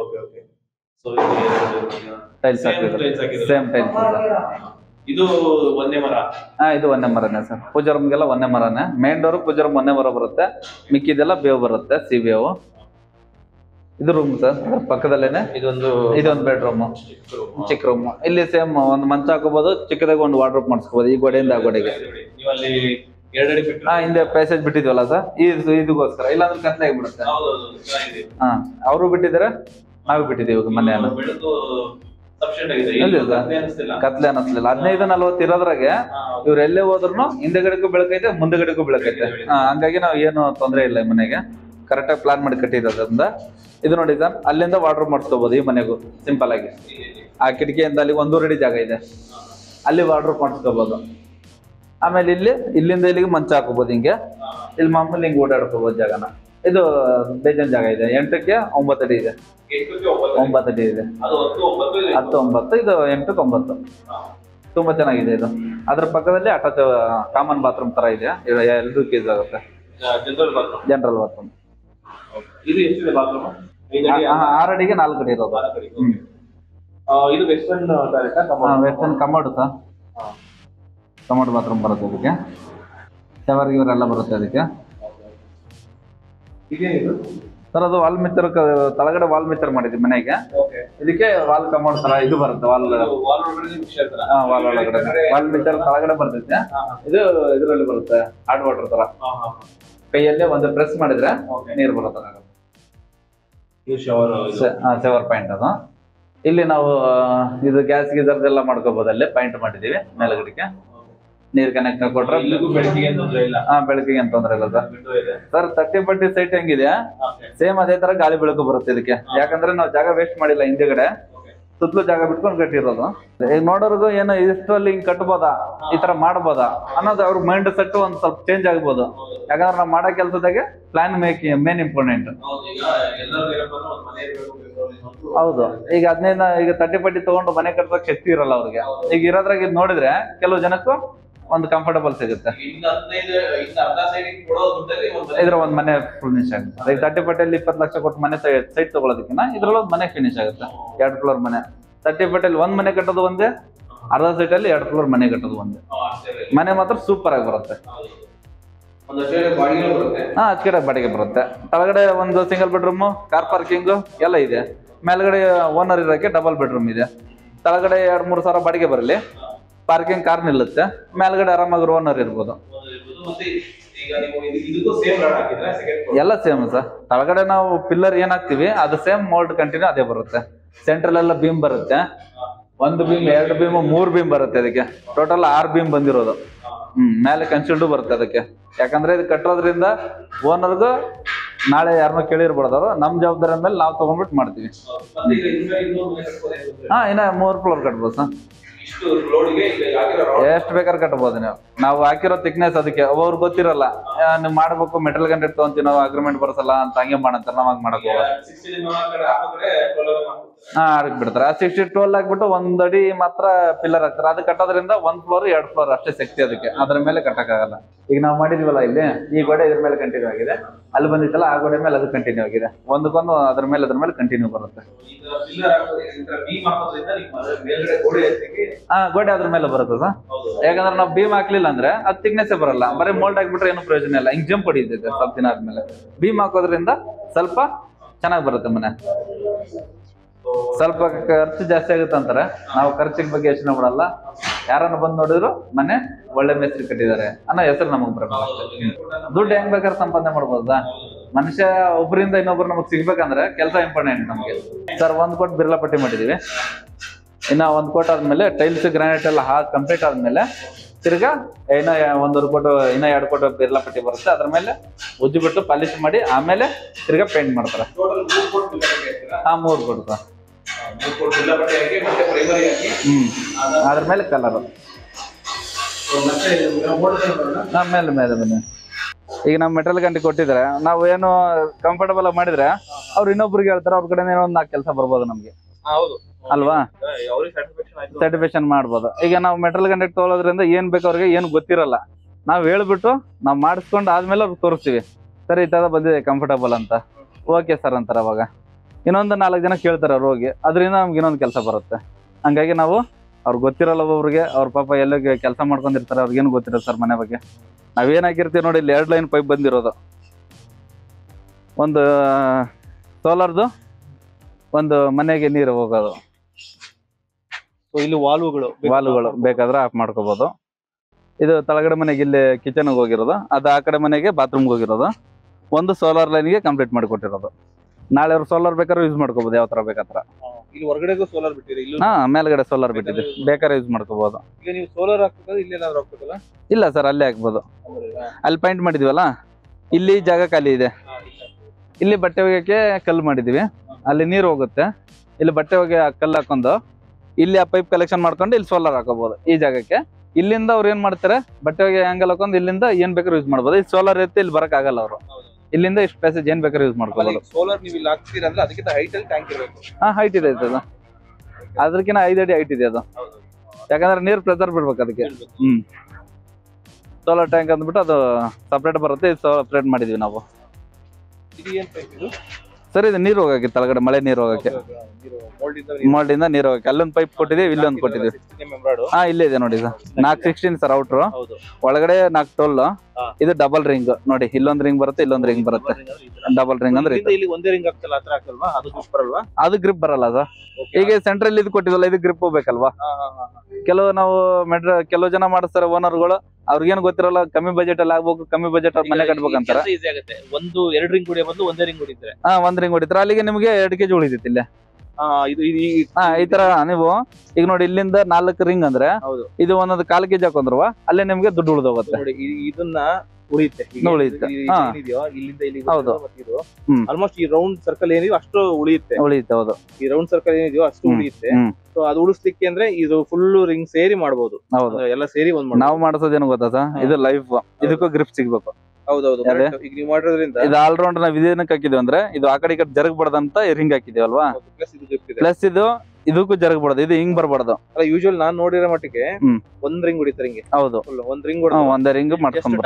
ಟೈಲ್ಸ್ ಹಾಕಿದ್ದಾರೆ, ಸೇಮ್ ಟೈಲ್ಸ್.
ಇದು ಒಂದೇ ಮರ.
ಹಾ ಇದು ಒಂದೇ ಮರನೇ ಸರ್. ಪೂಜಾ ರೂಮ್ಗೆಲ್ಲ ಒಂದೇ ಮರನೇ. ಮೇನ್ ಡೋರ್ ಪೂಜಾ ರೂಮ್ ಒಂದೇ ಮರ ಬರುತ್ತೆ, ಮಿಕ್ಕಿದೆಲ್ಲ ಬೇವು ಬರುತ್ತೆ, ಸಿ ಬೇವು. ಇದು ರೂಮ್ ಸರ್, ಪಕ್ಕದಲ್ಲೇನೆ ಇದೊಂದು ಇದೊಂದು ಬೆಡ್ರೂಮ್, ಚಿಕ್ಕ ರೂಮ್. ಇಲ್ಲಿ ಸೇಮ್ ಒಂದು ಮಂಚ ಹಾಕೋಬಹುದು, ಚಿಕ್ಕದಾಗ ಒಂದು ವಾರ್ಡ್ರೋಬ್ ಮಾಡಿಸ್ಕೋಬಹುದು ಈ ಗೋಡೆಯಿಂದ ಆ ಗೋಡೆಗೆ. ಹಾ ಹಿಂದೆ ಪ್ಯಾಸೇಜ್ ಬಿಟ್ಟಿದ್ವಲ್ಲ ಸರ್, ಇದು ಇದಕ್ಕೋಸ್ಕರ, ಇಲ್ಲಾಂದ್ರೆ ಕತ್ಲೆ ಆಗಿಬಿಡುತ್ತೆ. ಹಾ ಅವರು ಬಿಟ್ಟಿದ್ದಾರೆ, ನಾವು ಬಿಟ್ಟಿದ್ದೀವಿ ಮನೆಯನ್ನು. ಕತ್ಲೆ ಅನ್ನಿಸ್ಲಿಲ್ಲ. ಹದಿನೈದು ನಲ್ವತ್ತು ಇರೋದ್ರಾಗೆ ಇವ್ರು ಎಲ್ಲೇ ಹೋದ್ರು ಹಿಂದೆಗಡೆಗೂ ಬೆಳಕೈತೆ, ಮುಂದೆಗಡೆಗೂ ಬೆಳಕೈತೆ. ಹಾ ಹಂಗಾಗಿ ನಾವು ಏನು ತೊಂದರೆ ಇಲ್ಲ ಈ ಮನೆಗೆ, ಕರೆಕ್ಟಾಗಿ ಪ್ಲಾನ್ ಮಾಡಿ ಕಟ್ಟಿರೋದ್ರಿಂದ. ಇದು ನೋಡಿ ಸರ್, ಅಲ್ಲಿಂದ ವಾರ್ಡ್ರೋಬ್ ಮಾಡಿಸ್ಕೋಬಹುದು ಈ ಮನೆಗೂ ಸಿಂಪಲ್ ಆಗಿ. ಆ ಕಿಟಕಿಯಿಂದ ಅಲ್ಲಿ ಒಂದೂವರೆ ಅಡಿ ಜಾಗ ಇದೆ, ಅಲ್ಲಿ ವಾರ್ಡ್ರೋಬ್ ಮಾಡಿಸ್ಕೋಬಹುದು. ಆಮೇಲೆ ಇಲ್ಲಿ ಇಲ್ಲಿಂದ ಇಲ್ಲಿಗೆ ಮಂಚ ಹಾಕೋಬಹುದು, ಹಿಂಗೆ ಇಲ್ಲಿ ಮಾಮೂಲಿ ಹಿಂಗೆ ಓಡಾಡ್ಕೋಬಹುದು ಜಾಗನ. ಇದು ಬೇಜನ್ ಜಾಗ ಇದೆ, ಎಂಟಕ್ಕೆ ಒಂಬತ್ತು ಅಡಿ ಇದೆ, ಒಂಬತ್ತು ಅಡಿ ಇದೆ, ಹತ್ತು ಒಂಬತ್ತು, ಇದು ಎಂಟಕ್ಕೆ ಒಂಬತ್ತು. ತುಂಬಾ ಚೆನ್ನಾಗಿದೆ ಇದು. ಅದ್ರ ಪಕ್ಕದಲ್ಲಿ ಅಟ್ಯಾಚ್ ಕಾಮನ್ ಬಾತ್ರೂಮ್ ತರ ಇದೆ, ಎಲ್ರೂ ಯೂಸ್ ಆಗುತ್ತೆ, ಜನರಲ್ ಬಾತ್ರೂಮ್.
ಇದು ಎಷ್ಟಿದೆ ಬಾತ್ರೂಮ್?
ಆರು ಅಡಿಗೆ ನಾಲ್ಕು ಅಡಿ ಇರೋದು.
ಇದು western
western commode sir, commode bathroom ಬರುತ್ತೆ ಇದಕ್ಕೆ. ಶವರ್ ಗಿವರ್ ಬರುತ್ತೆ ಅದಕ್ಕೆ ಸರ್. ಅದು ವಾಲ್ ಮಿಚರ್, ತಳಗಡೆ ವಾಲ್ ಮಿಚರ್ ಮಾಡಿದ್ವಿ ಮನೆಗೆ. ಇದಕ್ಕೆ ವಾಲ್ ಕಮೋಡ್ ತರ ಇದು ಬರುತ್ತೆ, ವಾಲ್ ವಾಲ್ ಒಳಗಡೆ ವಾಲ್ ಮಿಚರ್ ತಳಗಡೆ ಬರ್ತೈತೆ. ಇದು ಇದರಲ್ಲಿ ಬರುತ್ತೆ ಹಾಟ್ ವಾಟರ್ ತರ, ಕೈಯಲ್ಲೇ ಒಂದು ಪ್ರೆಸ್ ಮಾಡಿದ್ರೆ ನೀರು ಬರುತ್ತೆ. ಶವರ್ ಪಾಯಿಂಟ್ ಅದು. ಇಲ್ಲಿ ನಾವು ಇದು ಗ್ಯಾಸ್ ಗೀಸರ್ ಎಲ್ಲ ಮಾಡ್ಕೋಬಹುದು, ಅಲ್ಲೇ ಪಾಯಿಂಟ್ ಮಾಡಿದೀವಿ ಮೇಲ್ಗಡೆಗೆ. ನೀರ್ ಕನೆಕ್ಟ್ ಕೊಟ್ರೆ ಹಾ ಬೆಳಕಿಗೆ ಏನ್ ತೊಂದ್ರೆ ಇಲ್ಲ sir. Sir thirty forty site ಹೆಂಗಿದೆ ಸೇಮ್ ಅದೇ ತರ ಗಾಳಿ ಬೆಳಕು ಬರುತ್ತೆ ಇದಕ್ಕೆ. ಯಾಕಂದ್ರೆ ನಾವು ಜಾಗ ವೇಸ್ಟ್ ಮಾಡಿಲ್ಲ, ಹಿಂದೆಗಡೆ ಸುತ್ತಲೂ ಜಾಗ ಬಿಟ್ಕೊಂಡು ಕಟ್ಟಿರೋದು. ಈಗ ನೋಡೋರ್ಗು ಏನೋ ಇಷ್ಟರಲ್ಲಿ ಹಿಂಗ್ ಕಟ್ಬೋದಾ, ಈ ತರ ಮಾಡ್ಬೋದಾ ಅನ್ನೋದು ಅವ್ರ ಮೈಂಡ್ ಸೆಟ್ ಒಂದ್ ಸ್ವಲ್ಪ ಚೇಂಜ್ ಆಗ್ಬೋದು. ಯಾಕಂದ್ರೆ ನಾವು ಮಾಡೋ ಕೆಲಸದಾಗೆ ಪ್ಲಾನ್ ಮೇಕಿಂಗ್ ಮೇನ್ ಇಂಪಾರ್ಟೆಂಟ್. ಹೌದು, ಈಗ ಹದಿನೈದು ಈಗ ತರ್ಟಿ ಫಾರ್ಟಿ ತಗೊಂಡು ಮನೆ ಕಟ್ಟೋಕೆ ಶಕ್ತಿ ಇರಲ್ಲ ಅವ್ರಿಗೆ. ಈಗ ಇರೋದ್ರಾಗ ಇದು ನೋಡಿದ್ರೆ ಕೆಲವು ಜನಕ್ಕೂ ಒಂದು ಕಂಫರ್ಟಬಲ್ ಸಿಗುತ್ತೆ. ಇದ್ರ ಒಂದ್ ಮನೆ ಫಿನಿಶ್ ಆಗುತ್ತೆ. ಈಗ ತರ್ಟಿ ಫಾರ್ಟಿಯಲ್ಲಿ ಇಪ್ಪತ್ತು ಲಕ್ಷ ಕೊಟ್ಟು ಮನೆ ಸೈಟ್ ತಗೊಳ್ಳೋದಕ್ಕಿಂತ ಇದ್ರಲ್ಲಿ ಒಂದ್ ಮನೆ ಫಿನಿಶ್ ಆಗುತ್ತೆ. ಎರಡು ಫ್ಲೋರ್ ಮನೆ. ತರ್ಟಿ ಫಾರ್ಟಿಯಲ್ಲಿ ಒಂದ್ ಮನೆ ಕಟ್ಟೋದು ಒಂದೇ, ಅರ್ಧ ಸೈಟ್ ಅಲ್ಲಿ ಎರಡು ಫ್ಲೋರ್ ಮನೆ ಕಟ್ಟೋದು ಒಂದೇ. ಮನೆ ಮಾತ್ರ ಸೂಪರ್ ಆಗಿ ಬರುತ್ತೆ. ಹಾ ಹಚ್ಕಡೆ ಬಾಡಿಗೆ ಬರುತ್ತೆ. ಕೆಳಗಡೆ ಒಂದು ಸಿಂಗಲ್ ಬೆಡ್ರೂಮ್, ಕಾರ್ ಪಾರ್ಕಿಂಗ್ ಎಲ್ಲ ಇದೆ. ಮೇಲ್ಗಡೆ ಓನರ್ ಇರೋಕೆ ಡಬಲ್ ಬೆಡ್ರೂಮ್ ಇದೆ. ಕೆಳಗಡೆ ಎರಡ್ ಮೂರು ಸಾವಿರ ಬಾಡಿಗೆ ಬರಲಿ, ಪಾರ್ಕಿಂಗ್ ಕಾರ್ ನಿಲ್ಲುತ್ತೆ. ಮೇಲ್ಗಡೆ ಆರಾಮಾಗಿ ಓನರ್ ಇರ್ಬೋದು. ಎಲ್ಲ ಸೇಮ್ ಸರ್. ಕೆಳಗಡೆ ನಾವು ಪಿಲ್ಲರ್ ಏನ್ ಹಾಕ್ತಿವಿ ಅದು ಸೇಮ್ ಮೋಲ್ಡ್ ಕಂಟಿನ್ಯೂ ಅದೇ ಬರುತ್ತೆ. ಸೆಂಟ್ರಲ್ ಎಲ್ಲ ಬೀಮ್ ಬರುತ್ತೆ. ಒಂದು ಬೀಮ್, ಎರಡು ಬೀಮ್, ಮೂರ್ ಬೀಮ್ ಬರುತ್ತೆ. ಅದಕ್ಕೆ ಟೋಟಲ್ ಆರ್ ಬೀಮ್ ಬಂದಿರೋದು. ಹ್ಮ್ ಮೇಲೆ ಕನ್ಸಿಲ್ಡ್ ಬರುತ್ತೆ ಅದಕ್ಕೆ. ಯಾಕಂದ್ರೆ ಇದು ಕಟ್ಟೋದ್ರಿಂದ ಓನರ್ಗೂ ನಾಳೆ ಯಾರನ್ನೋ ಕೇಳಿರ್ಬಾರ್ದವ್ರು, ನಮ್ ಜವಾಬ್ದಾರಿ ಮೇಲೆ ನಾವು ತಗೊಂಡ್ಬಿಟ್ಟು ಮಾಡ್ತೀವಿ. ಹಾ ಇನ್ನ ಮೂರ್ ಫ್ಲೋರ್ ಕಟ್ಬೋದು ಸರ್. ಎಷ್ಟು ಬೇಕಾದ್ರೆ ಕಟ್ಬೋದು ನೀವು. ನಾವು ಹಾಕಿರೋ ಥಿಕ್ನೆಸ್ ಅದಕ್ಕೆ ಅವ್ರಿಗೆ ಗೊತ್ತಿರಲ್ಲ. ನೀವು ಮಾಡ್ಬೇಕು ಮೆಟಲ್ ಗಂಟೆ ತಗೊಂತೀವಿ ನಾವು, ಅಗ್ರಿಮೆಂಟ್ ಬರ್ಸಲ್ಲ ಅಂತ ಹಂಗೆ ಮಾಡಂತಾರೆ. ನಾವ್ ಹಂಗ್ ಮಾಡಕ್ ಹೋಗಲ್ಲ. ಹಾ ಅದಕ್ಕೆ ಬಿಡ್ತಾರೆ. ಆ ಸಿಕ್ಸ್ಟಿ ಟ್ವೆಲ್ ಹಾಕ್ಬಿಟ್ಟು ಒಂದ್ ಅಡಿ ಮಾತ್ರ ಪಿಲ್ಲರ್ ಹಾಕ್ತಾರೆ. ಅದು ಕಟ್ಟೋದ್ರಿಂದ ಒಂದ್ ಫ್ಲೋರ್ ಎರಡ್ ಫ್ಲೋರ್ ಅಷ್ಟೇ ಶಕ್ತಿ ಅದಕ್ಕೆ. ಅದ್ರ ಮೇಲೆ ಕಟ್ಟಕ್ಕಾಗಲ್ಲ. ಈಗ ನಾವು ಮಾಡಿದ್ವಲ್ಲ ಇಲ್ಲಿ, ಈ ಗೋಡೆ ಇದ್ರ ಮೇಲೆ ಕಂಟಿನ್ಯೂ ಆಗಿದೆ. ಅಲ್ಲಿ ಬಂದಿತ್ತಲ್ಲ ಆ ಗೋಡೆ ಮೇಲೆ ಅದು ಕಂಟಿನ್ಯೂ ಆಗಿದೆ. ಒಂದಕ್ಕೊಂದು ಅದ್ರ ಮೇಲೆ ಅದ್ರ ಮೇಲೆ ಕಂಟಿನ್ಯೂ ಬರುತ್ತೆ. ಹಾ ಗೋಡೆ ಅದ್ರ ಮೇಲೆ ಬರುತ್ತೆ ಸರ್. ಯಾಕಂದ್ರೆ ನಾವು ಬೀಮ್ ಹಾಕ್ಲಿಲ್ಲ ಅಂದ್ರೆ ಅದು ಥಿಕ್ನೆಸ್ ಬರಲ್ಲ. ಬರೀ ಮೋಲ್ಡ್ ಹಾಕ್ಬಿಟ್ರೆ ಏನು ಪ್ರಯೋಜನ ಇಲ್ಲ. ಹಿಂಗ್ ಜಂಪ್ ಹೊಡಿತೈತೆ ಸ್ವಲ್ಪ ದಿನ ಆದ್ಮೇಲೆ. ಬೀಮ್ ಹಾಕೋದ್ರಿಂದ ಸ್ವಲ್ಪ ಚೆನ್ನಾಗಿ ಬರುತ್ತೆ ಮನೆ. ಸ್ವಲ್ಪ ಖರ್ಚು ಜಾಸ್ತಿ ಆಗುತ್ತೆ ಅಂತಾರೆ. ನಾವು ಖರ್ಚಿನ ಬಗ್ಗೆ ಯೋಚನೆ ಮಾಡಲ್ಲ. ಯಾರನ್ನ ಬಂದ್ ನೋಡಿದ್ರು ಮನೆ ಒಳ್ಳೆ ಮೇಸ್ತ್ರಿ ಕಟ್ಟಿದ್ದಾರೆ ಅನ್ನೋ ಹೆಸರು ನಮಗ್ ಬರಬೇಕು. ದುಡ್ಡು ಹೆಂಗ್ ಬೇಕಾದ್ರೆ ಸಂಪಾದನೆ ಮಾಡ್ಬೋದಾ. ಮನುಷ್ಯ ಒಬ್ಬರಿಂದ ಇನ್ನೊಬ್ರು ನಮಗ್ ಸಿಗ್ಬೇಕಂದ್ರೆ ಕೆಲಸ ಇಂಪಾರ್ಟೆಂಟ್ ನಮ್ಗೆ. ಸರ್ ಒಂದ್ ಕೋಟ್ ಬಿರ್ಲಾ ಪಟ್ಟಿ ಮಾಡಿದೀವಿ. ಇನ್ನ ಒಂದ್ ಕೋಟ್ ಆದ್ಮೇಲೆ ಟೈಲ್ಸ್ ಗ್ರಾನೈಟ್ ಎಲ್ಲ ಹಾಕಿ ಕಂಪ್ಲೀಟ್ ಆದ್ಮೇಲೆ ತಿರ್ಗಾ ಇನ್ನ ಒಂದೂವರೆ ಕೋಟು ಇನ್ನ ಎರಡು ಕೋಟು ಬಿರ್ಲಾ ಪಟ್ಟಿ ಬರುತ್ತೆ. ಅದ್ರ ಮೇಲೆ ಉಜ್ಜಿ ಬಿಟ್ಟು ಪಾಲಿಶ್ ಮಾಡಿ ಆಮೇಲೆ ತಿರ್ಗಾ ಪೇಂಟ್ ಮಾಡ್ತಾರೆ. ಹಾ ಮೂರ್ ಕೋಟ್ ಸರ್. ಹ್ಮ್ ಅದ್ರ ಮೇಲೆ ಕಲರ್ ಮೇಲೆ ಮೇಲೆ ಬನ್ನಿ. ಈಗ ನಾವು ಮೆಟಲ್ ಗಂಟೆ ಕೊಟ್ಟಿದ್ರೆ ನಾವು ಏನು ಕಂಫರ್ಟಬಲ್ ಆಗಿ ಮಾಡಿದ್ರೆ ಅವ್ರು ಇನ್ನೊಬ್ರಿಗೆ ಹೇಳ್ತಾರೆ. ಅವ್ರ ಕಡೆ ಏನೋ ಒಂದ್ ನಾಲ್ಕು ಕೆಲಸ ಬರ್ಬೋದು ನಮ್ಗೆ ಅಲ್ವಾ, ಸ್ಯಾಟಿಸ್ಫ್ಯಾಕ್ಷನ್ ಮಾಡ್ಬೋದು. ಈಗ ನಾವು ಮೆಟಲ್ ಗಂಟೆ ತಗೊಳ್ಳೋದ್ರಿಂದ ಏನ್ ಬೇಕು ಅವ್ರಿಗೆ ಏನು ಗೊತ್ತಿರಲ್ಲ. ನಾವ್ ಹೇಳ್ಬಿಟ್ಟು ನಾವ್ ಮಾಡಿಸ್ಕೊಂಡು ಆದ್ಮೇಲೆ ಅವ್ರಿಗೆ ತೋರಿಸ್ತೀವಿ. ಸರ್ ಈ ತರ ಬಂದಿದೆ ಕಂಫರ್ಟಬಲ್ ಅಂತ. ಓಕೆ ಸರ್ ಅಂತಾರೆ. ಅವಾಗ ಇನ್ನೊಂದು ನಾಲ್ಕು ಜನ ಕೇಳ್ತಾರೆ ಅವ್ರು ಹೋಗಿ. ಅದರಿಂದ ನಮ್ಗೆ ಇನ್ನೊಂದು ಕೆಲಸ ಬರುತ್ತೆ. ಹಂಗಾಗಿ ನಾವು ಅವ್ರಿಗೆ ಗೊತ್ತಿರಲ್ಲ ಒಬ್ಬೊಬ್ರಿಗೆ. ಅವ್ರ ಪಾಪ ಎಲ್ಲ ಕೆಲಸ ಮಾಡ್ಕೊಂಡಿರ್ತಾರೆ. ಅವ್ರಿಗೇನು ಗೊತ್ತಿರಲ್ಲ ಸರ್ ಮನೆ ಬಗ್ಗೆ. ನಾವೇನ್ ಹಾಕಿರ್ತೀವಿ ನೋಡಿ, ಇಲ್ಲಿ ಎರಡು ಲೈನ್ ಪೈಪ್ ಬಂದಿರೋದು. ಒಂದು ಸೋಲಾರ್ದು, ಒಂದು ಮನೆಗೆ ನೀರು ಹೋಗೋದು.
ಇಲ್ಲಿ ವಾಲ್ವ್ಗಳು
ವಾಲ್ವ್ಗಳು ಬೇಕಾದ್ರೆ ಆಫ್ ಮಾಡ್ಕೋಬಹುದು. ಇದು ತಳಗಡೆ ಮನೆಗೆ ಇಲ್ಲಿ ಕಿಚನ್ ಹೋಗಿರೋದು. ಅದು ಆ ಕಡೆ ಮನೆಗೆ ಬಾತ್ರೂಮ್ಗೆ ಹೋಗಿರೋದು. ಒಂದು ಸೋಲಾರ್ ಲೈನ್ಗೆ ಕಂಪ್ಲೀಟ್ ಮಾಡಿ ಕೊಟ್ಟಿರೋದು. ನಾಳೆ ಅವ್ರು ಸೋಲಾರ್ ಬೇಕಾದ್ರೆ ಯೂಸ್ ಮಾಡ್ಕೋಬಹುದು. ಯಾವ ತರ ಬೇಕಾತ್ರ.
ಇಲ್ಲಿ ಹೊರಗಡೆಗೂ ಸೋಲಾರ್ ಬಿಟ್ಟಿರಿ?
ಹಾ ಮೇಲ್ಗಡೆ ಸೋಲಾರ್ ಬಿಟ್ಟಿದೆ, ಬೇಕಾದ್ರೆ ಯೂಸ್ ಮಾಡ್ಕೋಬಹುದು.
ಈಗ ನೀವು ಸೋಲಾರ್ ಹಾಕ್ಬೇಕಾದ್ರೆ ಇಲ್ಲಿ ಏನಾದ್ರು ಹಾಕ್ಬೇಕಲ್ಲ?
ಇಲ್ಲ ಸರ್, ಅಲ್ಲೇ ಹಾಕ್ಬೋದು. ಅಲ್ಲಿ ಪೈಂಟ್ ಮಾಡಿದ್ವಲ್ಲ, ಇಲ್ಲಿ ಜಾಗ ಖಾಲಿ ಇದೆ. ಇಲ್ಲಿ ಬಟ್ಟೆ ಒಗೆಯಕ್ಕೆ ಕಲ್ಲು ಮಾಡಿದೀವಿ. ಅಲ್ಲಿ ನೀರು ಹೋಗುತ್ತೆ. ಇಲ್ಲಿ ಬಟ್ಟೆ ಒಗೆ ಕಲ್ಲು ಹಾಕೊಂಡು ಇಲ್ಲಿ ಆ ಪೈಪ್ ಕಲೆಕ್ಷನ್ ಮಾಡ್ಕೊಂಡು ಇಲ್ಲಿ ಸೋಲಾರ್ ಹಾಕೋಬಹುದು ಈ ಜಾಗಕ್ಕೆ. ಇಲ್ಲಿಂದ ಅವ್ರು ಏನ್ ಮಾಡ್ತಾರೆ, ಬಟ್ಟೆ ಒಗೆ ಹ್ಯಾಂಗಲ್ ಹಾಕೊಂಡು ಇಲ್ಲಿಂದ ಏನ್ ಬೇಕಾದ್ರೂ ಯೂಸ್ ಮಾಡ್ಬೋದು. ಇಲ್ಲಿ ಸೋಲಾರ್ ಇರುತ್ತೆ, ಇಲ್ಲಿ ಬರಕ್ ಆಗಲ್ಲ ಅವರು. ಇಲ್ಲಿಂದ ಇಷ್ಟು ಪ್ಯಾಸೇಜ್ ಏನ್ ಬೇಕಾದ್ರೂ ಯೂಸ್ ಮಾಡ್ಕೋಬಹುದು.
ಸೋಲಾರ್ ನೀವು ಇಲ್ಲಿ ಹಾಕ್ತೀರಾ ಅಂದ್ರೆ ಅದಕ್ಕಿಂತ ಹೈಟ್ ಅಲ್ಲಿ ಟ್ಯಾಂಕ್ ಇರಬೇಕು.
ಹಾ ಹೈಟ್ ಇದೆ ಅದು. ಅದಕ್ಕಿಂತ ಐದು ಅಡಿ ಹೈಟ್ ಇದೆ ಅದು. ಯಾಕಂದ್ರೆ ನೀರು ಪ್ರೆಸರ್ ಬಿಡ್ಬೇಕು ಅದಕ್ಕೆ. ಹ್ಮ್ ಸೋಲಾರ್ ಟ್ಯಾಂಕ್ ಅಂದ್ಬಿಟ್ಟು ಅದು ಸಪ್ರೇಟ್ ಬರುತ್ತೆ. ಇದು ಸಪ್ರೇಟ್ ಮಾಡಿದೀವಿ ನಾವು. ಸರ್ ಇದು ನೀರು ಹೋಗಕ್ಕೆ, ತಳಗಡೆ ಮಳೆ ನೀರು ಹೋಗಕ್ಕೆ, ಮೋಲ್ಡ್ ಇಂದ ನೀರು ಹೋಗಕ್ಕೆ. ಅಲ್ಲೊಂದು ಪೈಪ್ ಕೊಟ್ಟಿದೀವಿ, ಇಲ್ಲೊಂದು ಕೊಟ್ಟಿದೀವಿ. ಹಾ ಇಲ್ಲೇ ಇದೆ ನೋಡಿ ಸರ್. ನಾಲ್ಕು ಸಿಕ್ಸ್ಟೀನ್ ಸರ್ ಔಟ್ರು, ಒಳಗಡೆ ನಾಲ್ಕು ಟೋಲ್. ಇದು ಡಬಲ್ ರಿಂಗ್ ನೋಡಿ. ಇಲ್ಲೊಂದು ರಿಂಗ್ ಬರುತ್ತೆ, ಇಲ್ಲೊಂದು ರಿಂಗ್ ಬರುತ್ತೆ. ಡಬಲ್ ರಿಂಗ್ ಅಂದ್ರೆ
ಒಂದೇ ರಿಂಗ್ ಆಗ್ತಲ್ಲ, ಆತರ ಹಾಕಲ್ವಾ? ಅದು ಗ್ರಿಪ್ ಬರಲ್ವಾ?
ಅದು ಗ್ರಿಪ್ ಬರಲ್ಲ ಸರ್. ಈಗ ಸೆಂಟ್ರಲ್ ಇದು ಕೊಟ್ಟಿದ್ವಲ್ಲ, ಇದು ಗ್ರಿಪ್ ಹೋಗ್ಬೇಕಲ್ವಾ. ಕೆಲವು ನಾವು ಮೆಟ್ರ ಕೆಲವು ಜನ ಮಾಡಿಸ್ತಾರೆ ಓನರ್ಗಳು. ಅವ್ರಿಗೇನು ಗೊತ್ತಿರಲ್ಲ, ಕಮ್ಮಿ ಬಜೆಟ್ ಅಲ್ಲಿ ಆಗ್ಬೇಕು, ಕಮ್ಮಿ ಬಜೆಟ್ ಅಲ್ಲಿ ಮನೆ ಕಟ್ಬೇಕಂತಾರೆ.
ಒಂದು ಎರಡು ರಿಂಗ್ ಹೊಡಿಯ ಬದಲು ಒಂದೇ ರಿಂಗ್ ಹೊಡಿತಾರೆ.
ಹಾ ಒಂದ್ ರಿಂಗ್ ಹೊಡಿತಾರೆ. ಅಲ್ಲಿಗೆ ನಿಮಗೆ ಎರಡು ಕೆಜಿ ಉಳಿತೈತಿ ಇಲ್ಲೇ. ಹಾ ಈ ತರ ನೀವು ಈಗ ನೋಡಿ, ಇಲ್ಲಿಂದ ನಾಲ್ಕು ರಿಂಗ್ ಅಂದ್ರೆ ಇದು ಒಂದೊಂದು ಕಾಲು ಕೆಜಿ ಹಾಕೊಂಡ್ರುವ ಅಲ್ಲೇ ನಿಮ್ಗೆ ದುಡ್ಡು ಉಳಿದೋಗುತ್ತೆ.
ಇದನ್ನ ಉಳಿಯುತ್ತೆ
ಉಳಿಯುತ್ತೆ.
ಇಲ್ಲಿಂದ ಇಲ್ಲಿ ಆಲ್ಮೋಸ್ಟ್ ಈ ರೌಂಡ್ ಸರ್ಕಲ್ ಏನಿದೆಯೋ ಅಷ್ಟು ಉಳಿಯುತ್ತೆ.
ಉಳಿಯುತ್ತೆ ಹೌದು.
ಈ ರೌಂಡ್ ಸರ್ಕಲ್ ಏನಿದೆಯೋ ಅಷ್ಟು ಉಳಿಯುತ್ತೆ. ಸೊ ಅದು ಉಳಿಸ್ಲಿಕ್ಕೆ ಅಂದ್ರೆ ಇದು ಫುಲ್ ರಿಂಗ್ ಸೇರಿ ಮಾಡಬಹುದು. ಹೌದು, ಎಲ್ಲ ಸೇರಿ ಒಂದ್
ನಾವು ಮಾಡಿಸೋದೇನು ಗೊತ್ತಾ ಸರ್, ಇದು ಲೈಫ್. ಇದಕ್ಕೂ ಗ್ರಿಪ್ ಸಿಗ್ಬೇಕು.
ಹೌದೌದು. ಈಗ ನೀವು ಮಾಡಿರೋದ್ರಿಂದ
ಇದು ಆಲ್ ರೌಂಡ್ ನಾವ್ ಇದೇನಕ್ಕೆ ಹಾಕಿದ್ವಿ ಅಂದ್ರೆ, ಇದು ಆ ಕಡೆ ಈ ಕಡೆ ಜರಗಬಾರ್ದಂತ ರಿಂಗ್ ಹಾಕಿದೀವಲ್ವಾ. ಪ್ಲಸ್ ಇದು ಇದಕ್ಕೂ ಜರಗಬಾರ್ದು, ಇದು ಹಿಂಗ್ ಬರ್ಬಾರ್ದು.
ಅಲ್ಲ ಯೂಶುವಲ್ ನಾನ್ ನೋಡಿರೋ ಮಟ್ಟಿಗೆ ಒಂದ್ ರಿಂಗ್ ಹೊಡಿತಾರೆ ಹಿಂಗೆ.
ಹೌದು,
ಒಂದ್ ರಿಂಗ್
ಒಂದೇ ರಿಂಗ್ ಮಾಡ್ಕೊಂಡು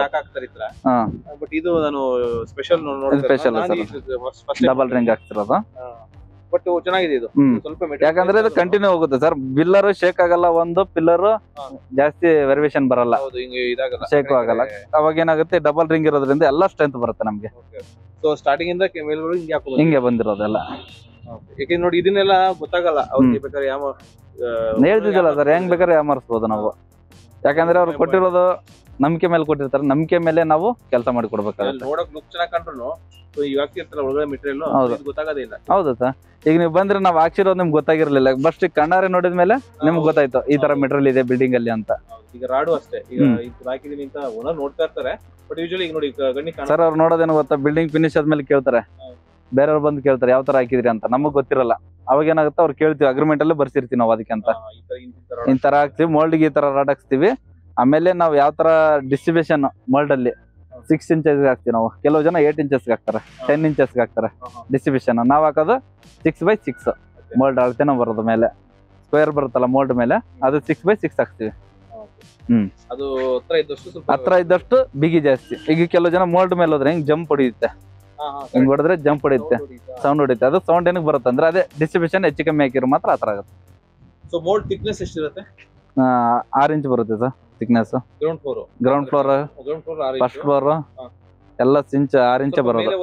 ಬಟ್ ಇದು ನಾನು ಸ್ಪೆಷಲ್
ಸ್ಪೆಷಲ್ ಡಬಲ್ ರಿಂಗ್ ಹಾಕ್ತಿರೋದು.
ಬಟ್ ಚೆನ್ನಾಗಿದೆ ಇದು
ಹ್ಮ್
ಸ್ವಲ್ಪ
ಯಾಕಂದ್ರೆ ಇದು ಕಂಟಿನ್ಯೂ ಹೋಗುತ್ತೆ ಸರ್. ಬಿಲ್ಲರ್ ಶೇಕ್ ಆಗಲ್ಲ, ಒಂದು ಪಿಲ್ಲರ್ ಜಾಸ್ತಿ ವೆರಿವೇಶನ್ ಬರಲ್ಲ, ಶೇಕು ಆಗಲ್ಲ. ಅವಾಗ ಏನಾಗುತ್ತೆ ಡಬಲ್ ರಿಂಗ್ ಇರೋದ್ರಿಂದ ಎಲ್ಲಾ ಸ್ಟ್ರೆಂತ್ ಬರುತ್ತೆ ನಮ್ಗೆ.
ಸೊ ಸ್ಟಾರ್ಟಿಂಗ್ ಇಂದ ಮೇಲ್ಗಡೆ ಹಿಂಗೆ ಹಾಕೋದು
ಹಿಂಗೆ ಬಂದಿರೋದೆಲ್ಲ.
ಯಾಕೆ ನೋಡಿ ಇದನ್ನೆಲ್ಲ ಗೊತ್ತಾಗಲ್ಲ ಅವ್ರಿಗೆ ಬೇಕಾದ್ರೆ ಯಾವ
ಹೇಳ್ತಿದ್ದಲ್ಲ ಸರ್, ಹೆಂಗ್ ಬೇಕಾದ್ರೆ ಯಾಮಾರಿಸ್ಬೋದು ನಾವು. ಯಾಕಂದ್ರೆ ಅವ್ರು ಕೊಟ್ಟಿರೋದು ನಂಬಿಕೆ ಮೇಲೆ ಕೊಟ್ಟಿರ್ತಾರೆ, ನಂಬಿಕೆ ಮೇಲೆ ನಾವು ಕೆಲಸ ಮಾಡಿ ಕೊಡ್ಬೇಕಾಗುತ್ತೆ.
ನೋಡಕ್ ಲುಕ್ ಚೆನ್ನಾಗಿ ಕಂಡ್ರು ಈಗ ಹಾಕ್ತಿರ್ತಾರ ಒಳಗಡೆ ಮೆಟೀರಿಯಲ್ ಗೊತ್ತಾಗೋದೇ ಇಲ್ಲ.
ಹೌದು ಸರ್, ಈಗ ನೀವು ಬಂದ್ರೆ ನಾವ್ ಹಾಕ್ಸಿರೋದು ನಿಮ್ಗೆ ಗೊತ್ತಾಗಿರ್ಲಿಲ್ಲ, ಬಸ್ಟ್ ಕಣ್ಣಾರೆ ನೋಡಿದ್ಮೇಲೆ ನಿಮ್ಗೆ ಗೊತ್ತಾಯ್ತು ಈ ತರ ಮೆಟೀರಿಯಲ್ ಇದೆ ಬಿಲ್ಡಿಂಗ್ ಅಲ್ಲಿ ಅಂತ.
ಈಗ ರಾಡು ಅಷ್ಟೇ, ಈಗ ಹಾಕಿದೀನಿ ಅಂತ ಓನರ್ ನೋಡ್ತಾ ಇರ್ತಾರೆ, ಬಟ್ ಯೂಶಲಿ ಈಗ ನೋಡಿ ಗಣ್ಣಿ
ಸರ್ ಅವ್ರು ನೋಡೋದೇನು ಗೊತ್ತಾ, ಬಿಲ್ಡಿಂಗ್ ಫಿನಿಶ್ ಆದ್ಮೇಲೆ ಕೇಳ್ತಾರೆ, ಬೇರೆಯವ್ರು ಬಂದು ಕೇಳ್ತಾರೆ ಯಾವ ತರ ಹಾಕಿದ್ರಿ ಅಂತ, ನಮಗ್ ಗೊತ್ತಿರಲ್ಲ. ಅವಾಗ ಏನಾಗುತ್ತೆ ಅವ್ರು ಕೇಳ್ತೀವಿ, ಅಗ್ರಿಮೆಂಟ್ ಅಲ್ಲೇ ಬರ್ಸಿರ್ತೀವಿ ನಾವು ಅದಕ್ಕೆ ಅಂತ, ಈ ತರ ಹಾಕ್ತಿವಿ ಮೋಲ್ಡ್ಗೆ ಈ ತರ ರಾಡ್ ಹಾಕ್ತಿವಿ. ಆಮೇಲೆ ನಾವು ಯಾವ ತರ ಡಿಸ್ಟ್ರಿಬ್ಯೂಷನ್ ಮೋಲ್ಡ್ ಅಲ್ಲಿ ಸಿಕ್ಸ್ ಇಂಚಸ್ ಹಾಕ್ತಿವಿ ನಾವು, ಕೆಲವು ಜನ ಏಟ್ ಇಂಚಸ್ ಹಾಕ್ತಾರೆ, ಟೆನ್ ಇಂಚಸ್ ಹಾಕ್ತಾರೆ ಡಿಸ್ಟ್ರಿಬ್ಯೂಷನ್. ನಾವ್ ಹಾಕೋದು ಸಿಕ್ಸ್ ಬೈ ಸಿಕ್ಸ್ ಮೋಲ್ಡ್ ಅಳತೆನ ಬರೋದು, ಮೇಲೆ ಸ್ಕ್ವೇರ್ ಬರುತ್ತಲ್ಲ ಮೋಲ್ಡ್ ಮೇಲೆ, ಅದು ಸಿಕ್ಸ್ ಬೈ ಸಿಕ್ಸ್ ಹಾಕ್ತಿವಿ. ಹ್ಮ್
ಅದು
ಹತ್ರ ಇದ್ದಷ್ಟು ಬಿಗಿ ಜಾಸ್ತಿ. ಈಗ ಕೆಲವು ಜನ ಮೋಲ್ಡ್ ಮೇಲೆ ಹೋದ್ರೆ ಹಿಂಗ್ ಜಂಪ್ ಹೊಡಿಯುತ್ತೆ, ಹಿಂಗ್ ಹೊಡೆದ್ರೆ ಜಂಪ್ ಹೊಡಿಯುತ್ತೆ, ಸೌಂಡ್ ಹೊಡಿಯುತ್ತೆ. ಅದು ಸೌಂಡ್ ಏನಕ್ಕೆ ಬರುತ್ತೆ ಅಂದ್ರೆ ಅದೇ ಡಿಸ್ಟ್ರಿಬ್ಯೂಷನ್ ಹೆಚ್ಚು ಕಮ್ಮಿ ಹಾಕಿರೋ ಮಾತ್ರ ಆತರ ಆಗುತ್ತೆ.
ಸೊ ಮೋಲ್ಡ್ ಥಿಕ್ನೆಸ್ ಎಷ್ಟಿರುತ್ತೆ?
ಆರು ಇಂಚ್ ಬರುತ್ತೆ sir thickness.
Ground floor
ground floor first floor ಎಲ್ಲ ಇಂಚ್ ಆರು ಇಂಚ್ ಬರೋದು.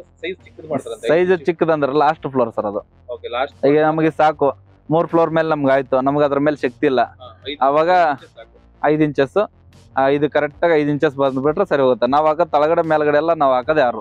ಸೈಜ್ ಚಿಕ್ಕದಂದ್ರೆ ಲಾಸ್ಟ್ ಫ್ಲೋರ್ ಸರ್ ಅದು. ಈಗ ನಮಗೆ ಸಾಕು ಮೂರ್ ಫ್ಲೋರ್ ಮೇಲೆ ನಮ್ಗೆ ಆಯ್ತು, ನಮ್ಗೆ ಅದ್ರ ಮೇಲೆ ಶಕ್ತಿ ಇಲ್ಲ, ಅವಾಗ ಐದ್ ಇಂಚಸ್ ಇದು ಕರೆಕ್ಟ್ ಆಗಿ ಐದ್ ಇಂಚಸ್ ಬಂದ್ಬಿಟ್ರೆ ಸರಿ ಹೋಗುತ್ತೆ. ನಾವ್ ಹಾಕೋದ್ ತಳಗಡೆ ಮೇಲ್ಗಡೆ ಎಲ್ಲ ನಾವ್ ಹಾಕೋದು ಯಾರು